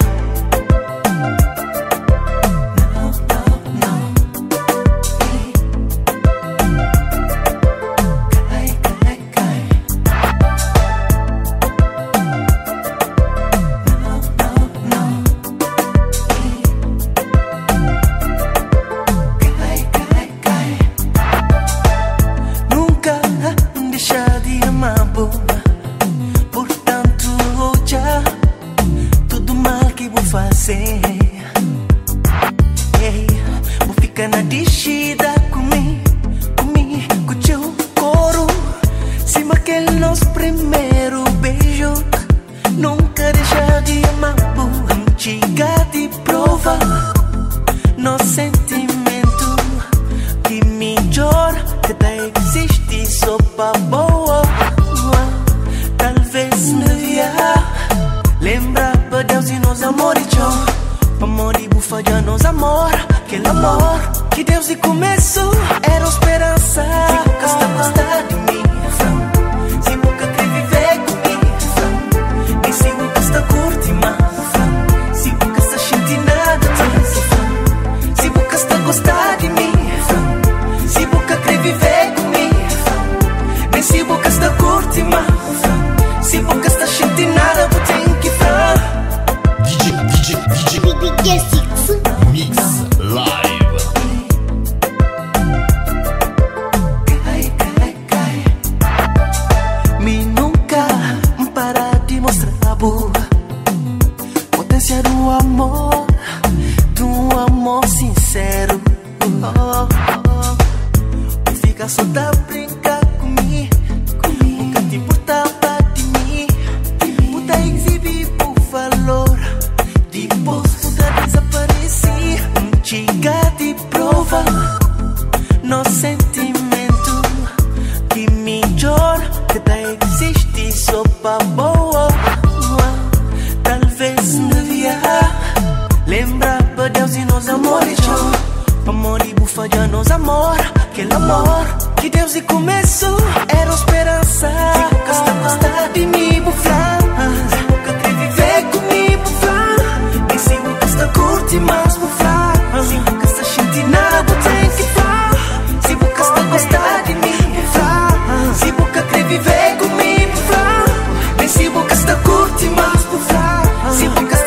Hey, vou ficar na descida comigo, com teu coro. Cima aquele nosso primeiro beijo. Nunca deixar de amar, chega de prova. Nosso sentimento que melhor que até existe só pra boa. Talvez devia lembrar pra Deus e nos amores, tchau. Amor e bufa já nos amor. Aquele amor que Deus e começo era esperança. Se nunca está gostar de mim, se nunca quer viver comigo, e se nunca está curte mais, se nunca está sentindo nada, se nunca está gostar de mim, se nunca quer viver comigo, e se nunca está curte mais, se nunca está sentindo nada, vou ter que falar. DJ Mix Live. Me nunca parar de mostrar boa potência do amor sincero. Fica só da brincar comigo, nunca te importava de mim. Puta exibir por valor, depois puta desaparecer. Chega de prova, nosso sentimento que melhor que tá existe só pra boa. Talvez devia lembrar pra Deus e nos amores, amor e bufa já nos amor. Aquele amor que Deus e começo era esperança. Se nunca está gostar de mim, bufar, se nunca quer viver comigo, bufar, e se nunca está curte mais, bufar, se nunca está sentindo nada, tem que falar. Se nunca está gostar de mim, bufar, se nunca quer viver comigo, bufar, e se nunca está curte mais, bufar, se nunca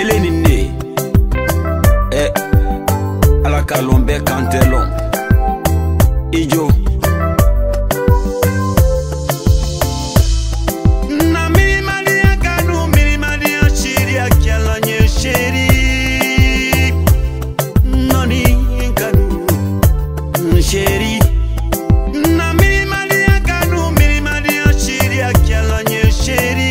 Elenine ala kalombe kantelon ijo na minimalia kanu minimalia shiri akala nye shiri noni kanu shiri na minimalia kanu minimalia shiri akala nye shiri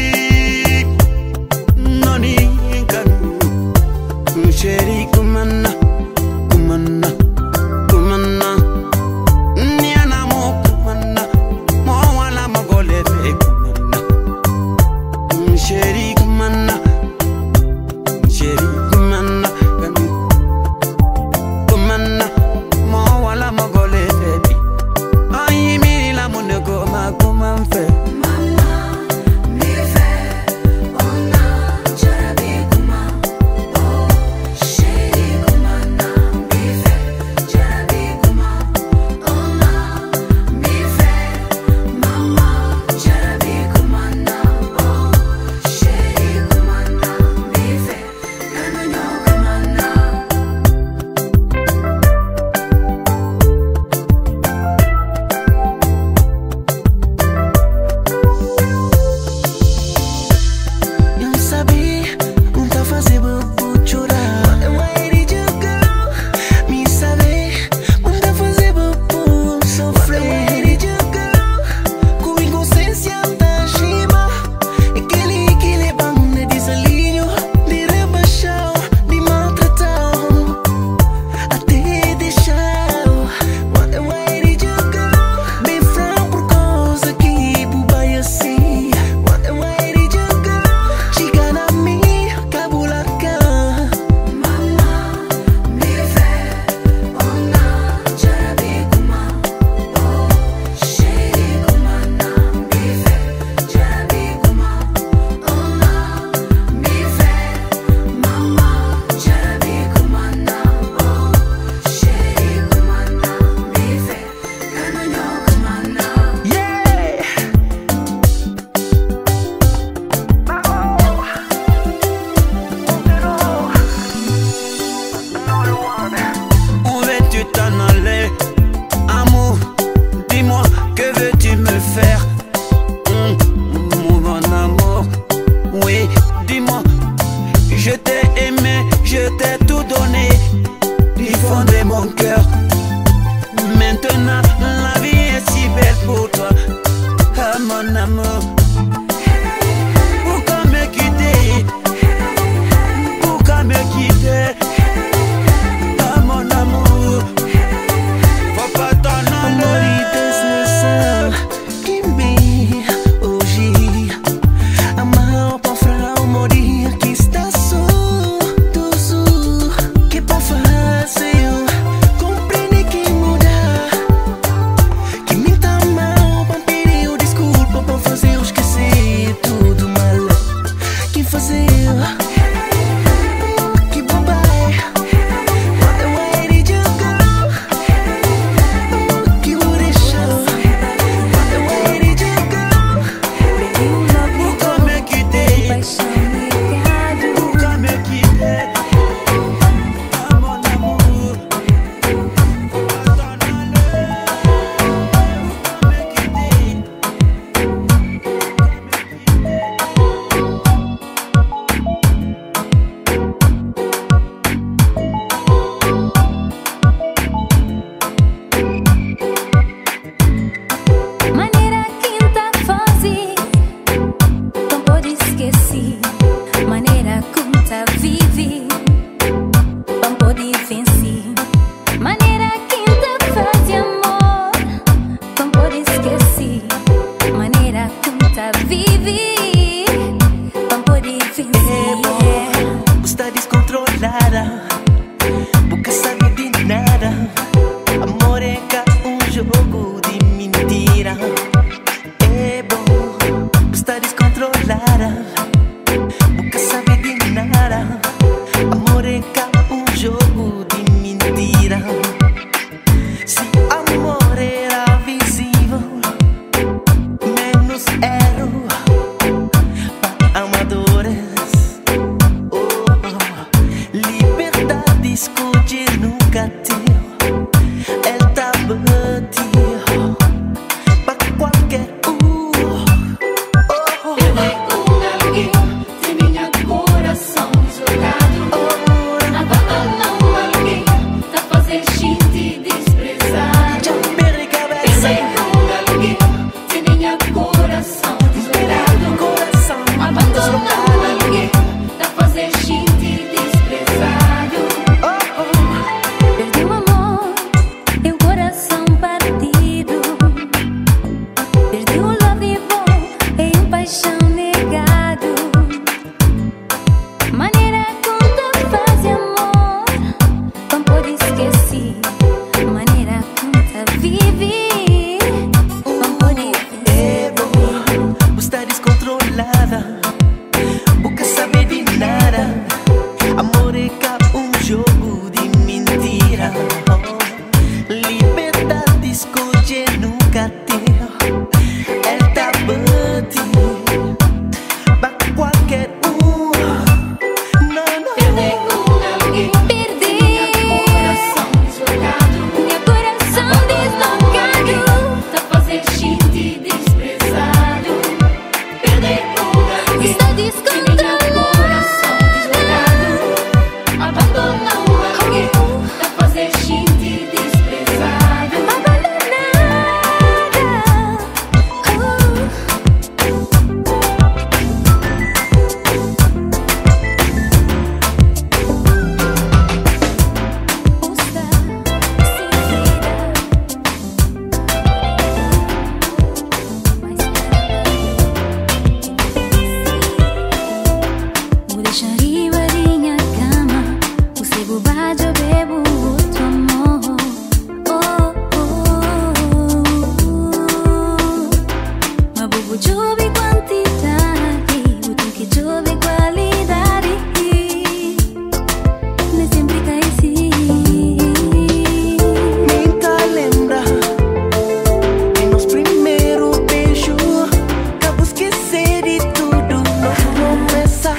noni kanu shiri kumana kumana kumana niana mo kumana mo wala magole fe kumana sheri kumana kanu kumana mo wala magole fe bi ayi mi la mo ne ko ma kuma fe Je t'ai aimé, je t'ai tout donné du fond de mon cœur. Maintenant la vie est si belle pour toi, ah mon amour. Pourquoi me quitter? Pourquoi me quitter? Ah mon amour, faut pas t'en aller. debo outro amor. Ma bubu giove quantitati, butu che giove qualidade. Ne sempre cai sì. Minta lembra de nosso primeiro beijo. Acabo esquecer de tudo, não começar.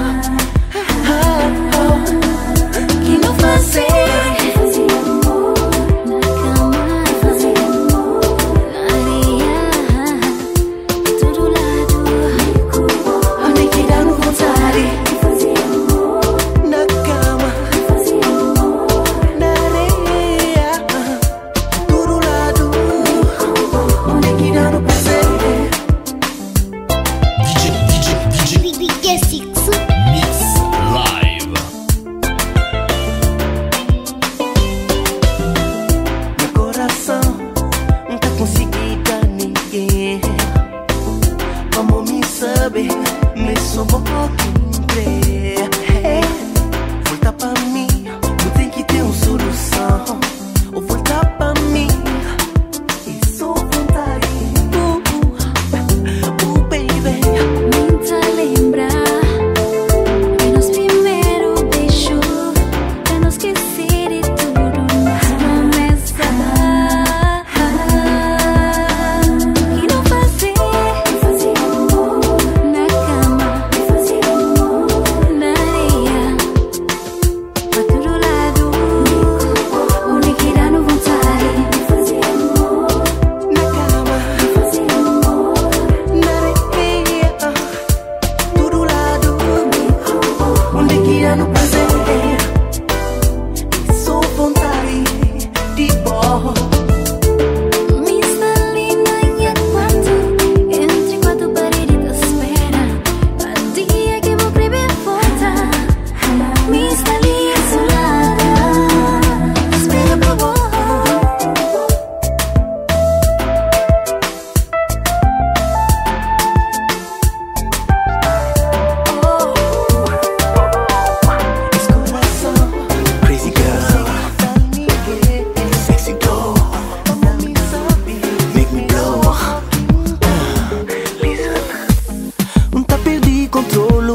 Que não fazer amor na cama, fazer amor na areia, todo lado. Onde que dá no vontade? Fazer amor Na cama, fazer amor. na areia, todo lado. Onde que dá no prazer? DJ Mix Live. Meu coração não tá conseguindo dar ninguém. Como me sabe, me sou bom que volta pra mim, não tem que ter uma solução. Ou voltar pra mim, isso vontade. Baby. Minta lembra de nos primeiro beijo, pra não esquecer de tudo nas promessas. Que não fazer amor na cama, fazer amor na areia, pra todo lado. Onde que dá no vontade de fazer amor, Na cama, fazer amor. na areia, todo lado. Onde que há no prazer? Sou vontade de bom. Mi salina in quarto, entre quatro paredes da espera. A dia que vou beber volta, mi sta lì isolata, spera por voi. Esse coração, crazy girl, sexy girl, make me blow. Listen, tá perdi controlo.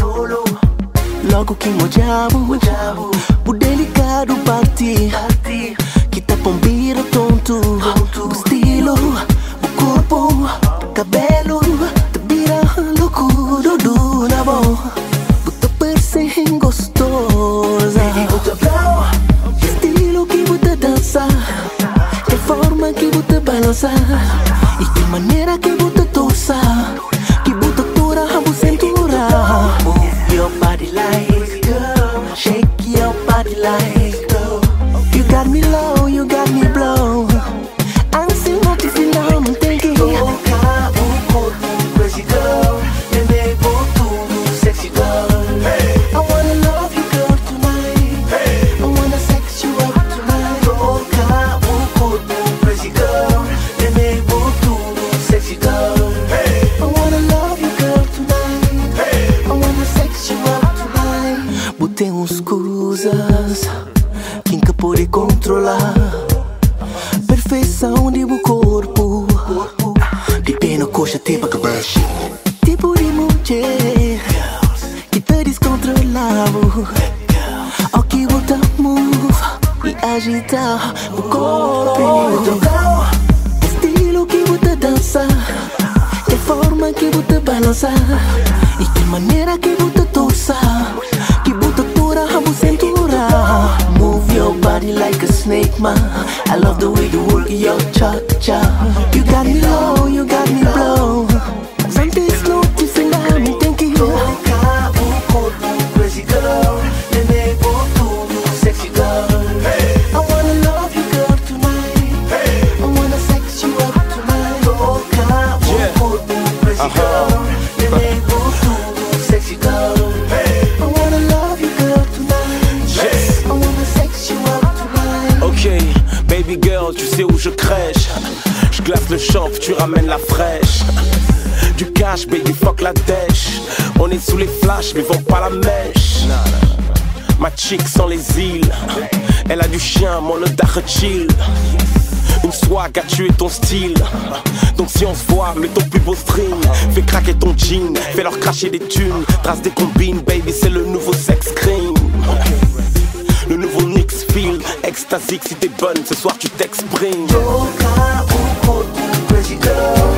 Logo que mojavo, o delicado partir, que tá pombiro tonto. O estilo, o corpo, o cabelo, te vira loucura do na mão. Você parece gostosa. Estilo que você dança, a forma que você balança, e que maneira que você torça, que você tora a cintura. Move your body like girl, shake your body like girl. You got me low, you got me blow. Anzi não te final, não tem que tocar o corpo, crazy girl. Bebê por tudo, sexy girl. I wanna love you, girl, tonight. I wanna sex you up tonight. Tocar o corpo, crazy girl. Bebê por tudo, sexy girl. I wanna love you, girl, tonight. I wanna sex you up tonight. Botei uns coisas que nunca pode controlar. Perfeição de meu corpo, de pena coxa tipo cabaço. Tipo de mulher que te descontrolava. Ao que bota move e agita o corpo. Estilo que bota dança, a forma que bota balança, e que maneira que bota torça, que bota tora a cintura. Move your body like a snake, man. I love the way you work your cha-cha. You got me low, you got me blow. Antes não te final, me tem que tocar o corpo, crazy girl. Bebê por tudo, sexy girl. I wanna love you, girl, tonight. I wanna sex you up tonight. Tocar o corpo, crazy girl. Bebê por tudo, sexy girl. I wanna love you, girl, tonight. I wanna sex you up tonight. Ok, baby girl, tu sais où je crèche. Je glace le champ, tu ramènes la fraîche. Du cash, baby, fuck la dèche. On est sous les flashs, mais vends pas la mèche. Ma chick sans les îles. Elle a du chien, moi le dach chill. Une swag a tué ton style. Donc si on se voit, mets ton plus beau string. Fais craquer ton jean, fais leur cracher des thunes. Trace des combines, baby, c'est le nouveau sex cream. Le nouveau Nix feel, extasique si t'es bonne, ce soir tu t'exprimes. Crazy girl,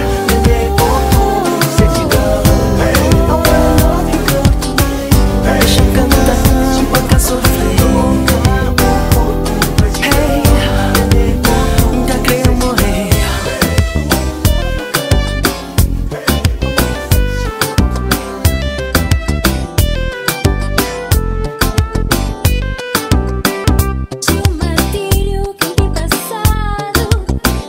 sexy girl. I wanna love you, girl, tonight. Deixa cantar, boca sofrer. Hey, já quero morrer. Su martirio que en ti pasado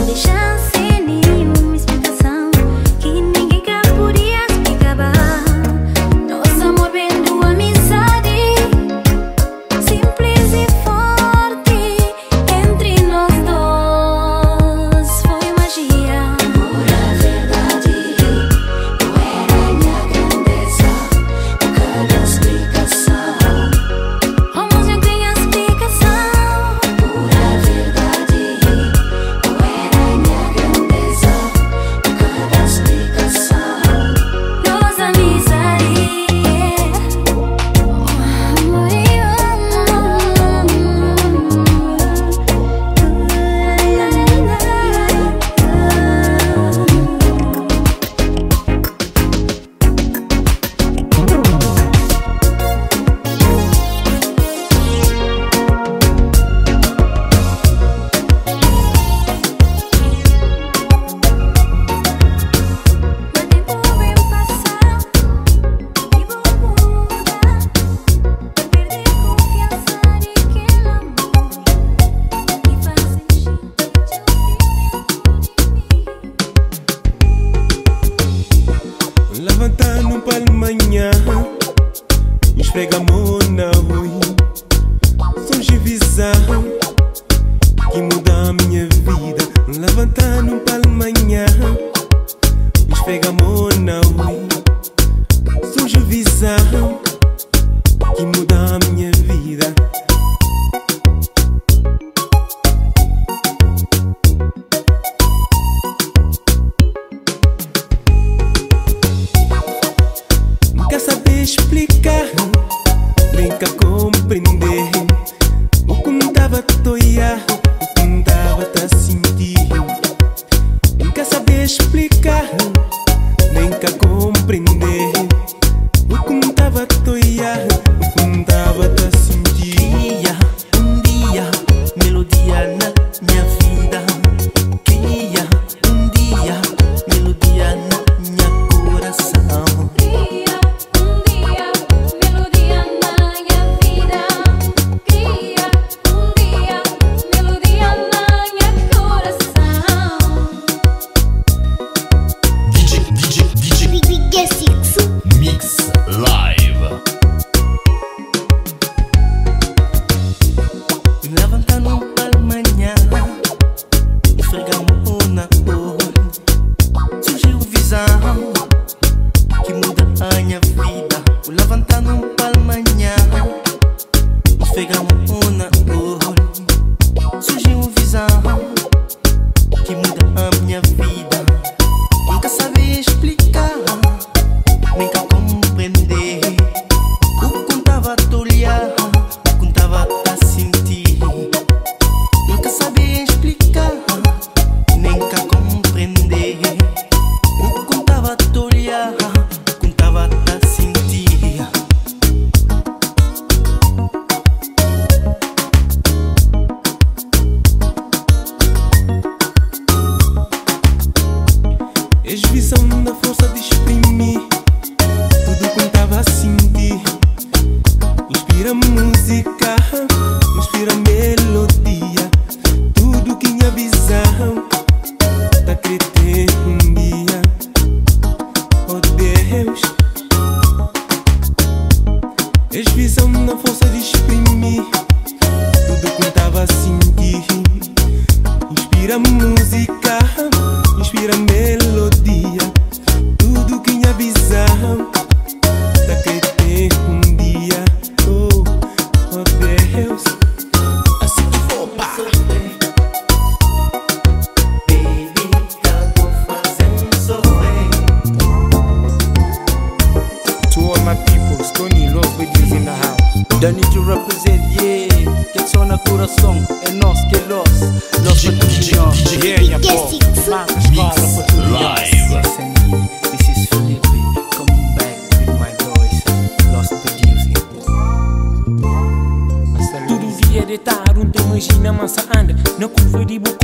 Tudo dia de tarde, não te imagina, mas anda na curva de Bocô.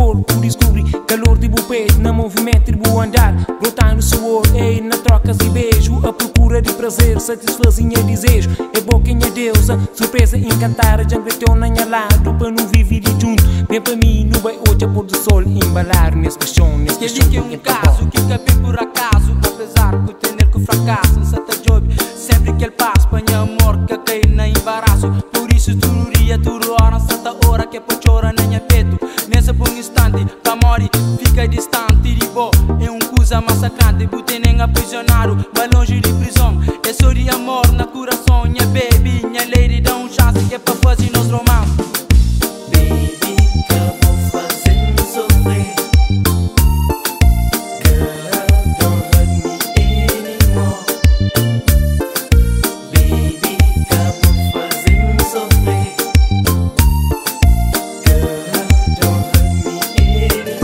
corpo, descobri calor de peito, na movimento de andar, brotar no suor, ei, na trocas e beijo, a procura de prazer, satisfazinha desejo, é boquinha deusa, surpresa encantar, a jangreteu na minha lado, para não viver junto, bem para mim, não vai hoje a pôr do sol, embalar nesse questão, nesse questão. Que é um caso, que acabei por acaso, apesar de ter que fracasso, sata job, sempre que ele passa, panha amor, que cai na embaraço, por isso tudo dia, tudo hora, santa hora, que pode chorar na minha peito, nesse bom instante, pra morrer, fica distante de boa, é um coisa massacrante, botei nem aprisionado, vai longe de prisão, é só de amor na coração, minha baby, minha lady, dá um chance, que é pra fazer nos romance. Baby, acabou fazendo sofrer. Girl, don't hurt me anymore. Baby, acabou fazendo sofrer. Girl, don't hurt me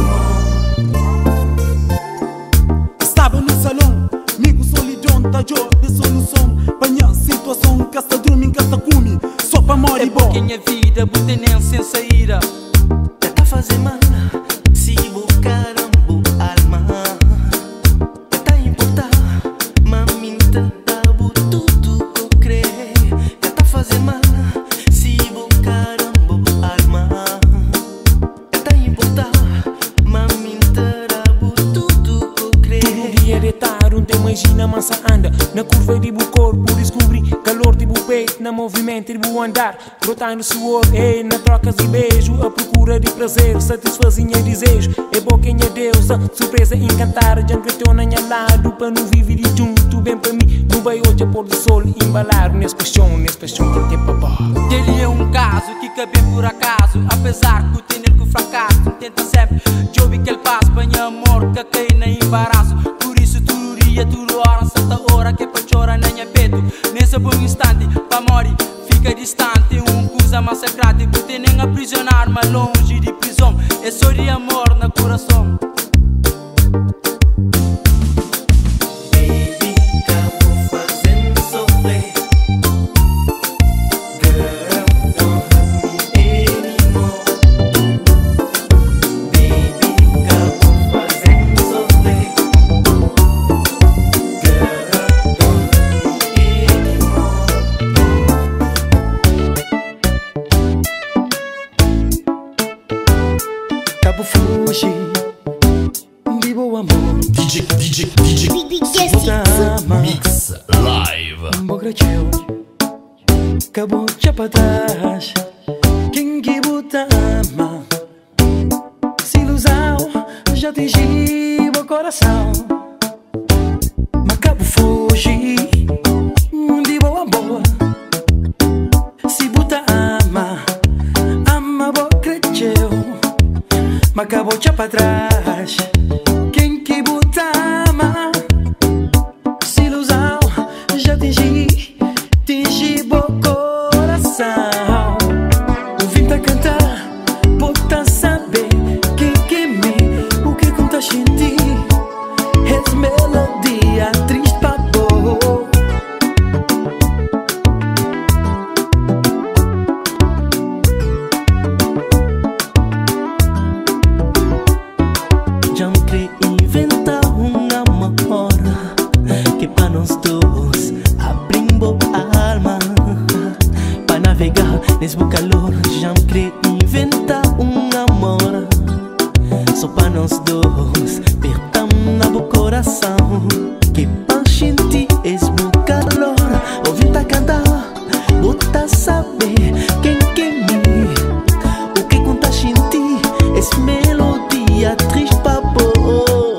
anymore. Estava no salão, amigo solidão, tá de solução. Banha situação, casta dorme, casta come, só pra morrer bom. Minha vida, botei nem sem saída. Já tá fazendo mal, se caramba, alma. Já tá importar, mamita, tá tudo que eu creio. Já tá fazendo mal, se caramba, alma. Já tá importar, mamita, tá tudo que eu creio. Todo dia de tarde, não te imagina, massa anda, na curva de corpo, descobri calor de peito, na movimento de andar, brotar no suor, ei, na trocas e beijo, a procura de prazer, satisfazinha desejo, é boquinha deusa, surpresa encantar, jangreteu na minha lado, para não viver junto, bem para mim, não vai hoje a pôr do sol, embalar nesse paixão que tem papá. Ele é um caso que cabe por acaso, apesar de ter que fracasso, tenta sempre, job que ele passa, banha amor, que cai na embaraço, por isso tudo dia, tudo hora, santa hora, que é pra chorar na minha peito, nesse bom instante, pra morrer, fica distante, um coisa massacrada, botei nem aprisionar, mas longe de prisão, é só de amor na coração. Baby, acabou fazendo sofrer. Girl, don't hurt me anymore. Baby, acabou fazendo sofrer. Girl, don't hurt me anymore. Cabo fugir, vivo amor. DJ Mix Live. Bogracheu, cabo já pra trás. Quem que bota ama? Se ilusão já atingiu o coração. Mas cabo fugir, de boa boa. Se bota ama, ama bogracheu. Mas cabo já pra trás. Quem que bota ama? Se ilusão já atingi o coração. O vim tá cantar, bota saber que é me, o que conta sentir. Es melodia triste pra boa. Já me criei inventar amor que pra nós dois abrimos a alma. Pra navegar nesse calor, já me criei inventar amor só pra nós dois, apertamos no coração. Que pra sentir esse calor, ouvir tá cantar, botar saber quem que é mim, o que conta sentir esse melodia triste pra boa.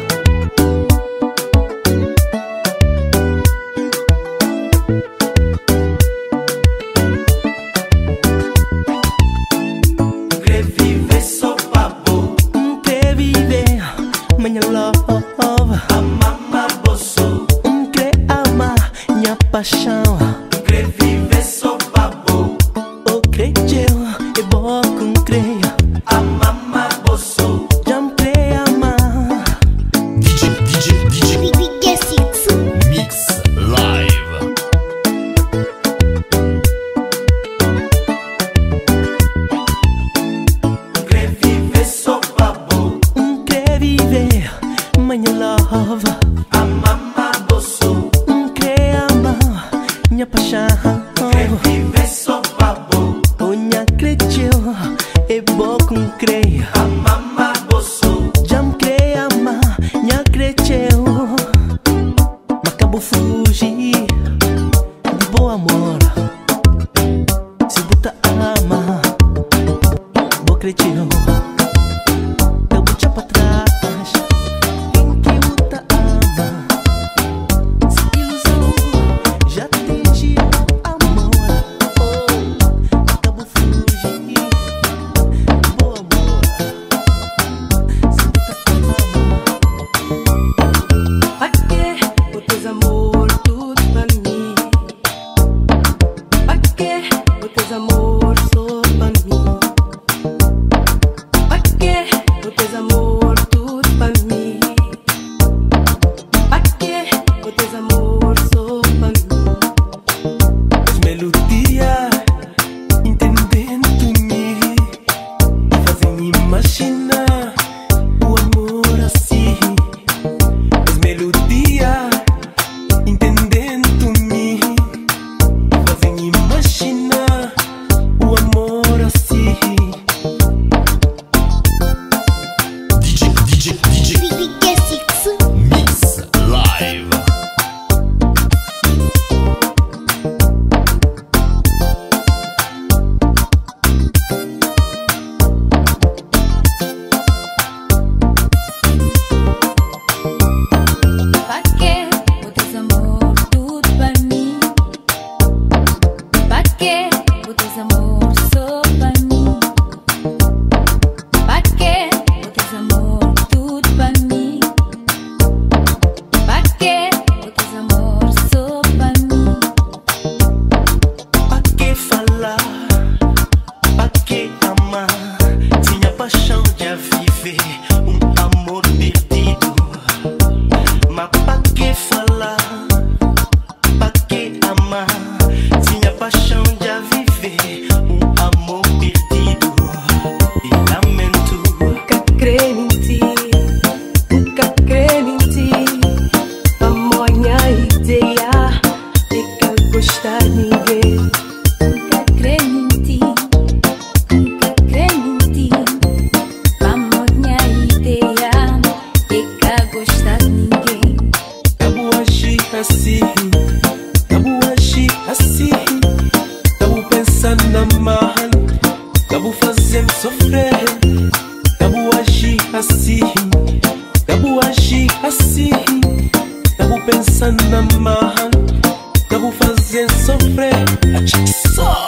Quer viver só pra boa, quer viver minha love, amar você, quer amar minha paixão. Quer viver só pra boa, o creio é bom com creio, amar você, já me creio amar. DJ Mix Live. Quer viver só pra amor tudo pra mim. Pra quê? O teu amor só pra mim. As melodias entendendo-me fazem imaginar o amor assim. As melodias entendendo-me fazem imaginar o amor assim. Mix Live. Pra quê? O teu amor tudo pra mim. Pra quê? O teu amor só pra mim. Pra quê? O teu amor tudo pra mim. Pra quê? O teu amor só pra mim. Pra que falar? Pra que amar? Tinha paixão de viver um amor perdido. Mas pra que falar? Pra que amar? Tinha paixão de viver um amor perdido. E lamento. Nunca creio em ti, nunca creio em ti. A minha ideia é que gostar de ninguém. Nunca creio em ti, nunca creio em ti. Vamos, minha ideia é que gostar de ninguém. Tabo agir assim, tabo agir assim. Tabo pensando na mal, tabo fazendo sofrer. Tabo agir assim, tabo agir assim. Tabo pensando na mal, tabo fazendo sofrer. Só.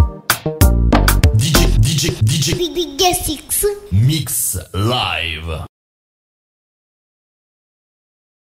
Mix Live.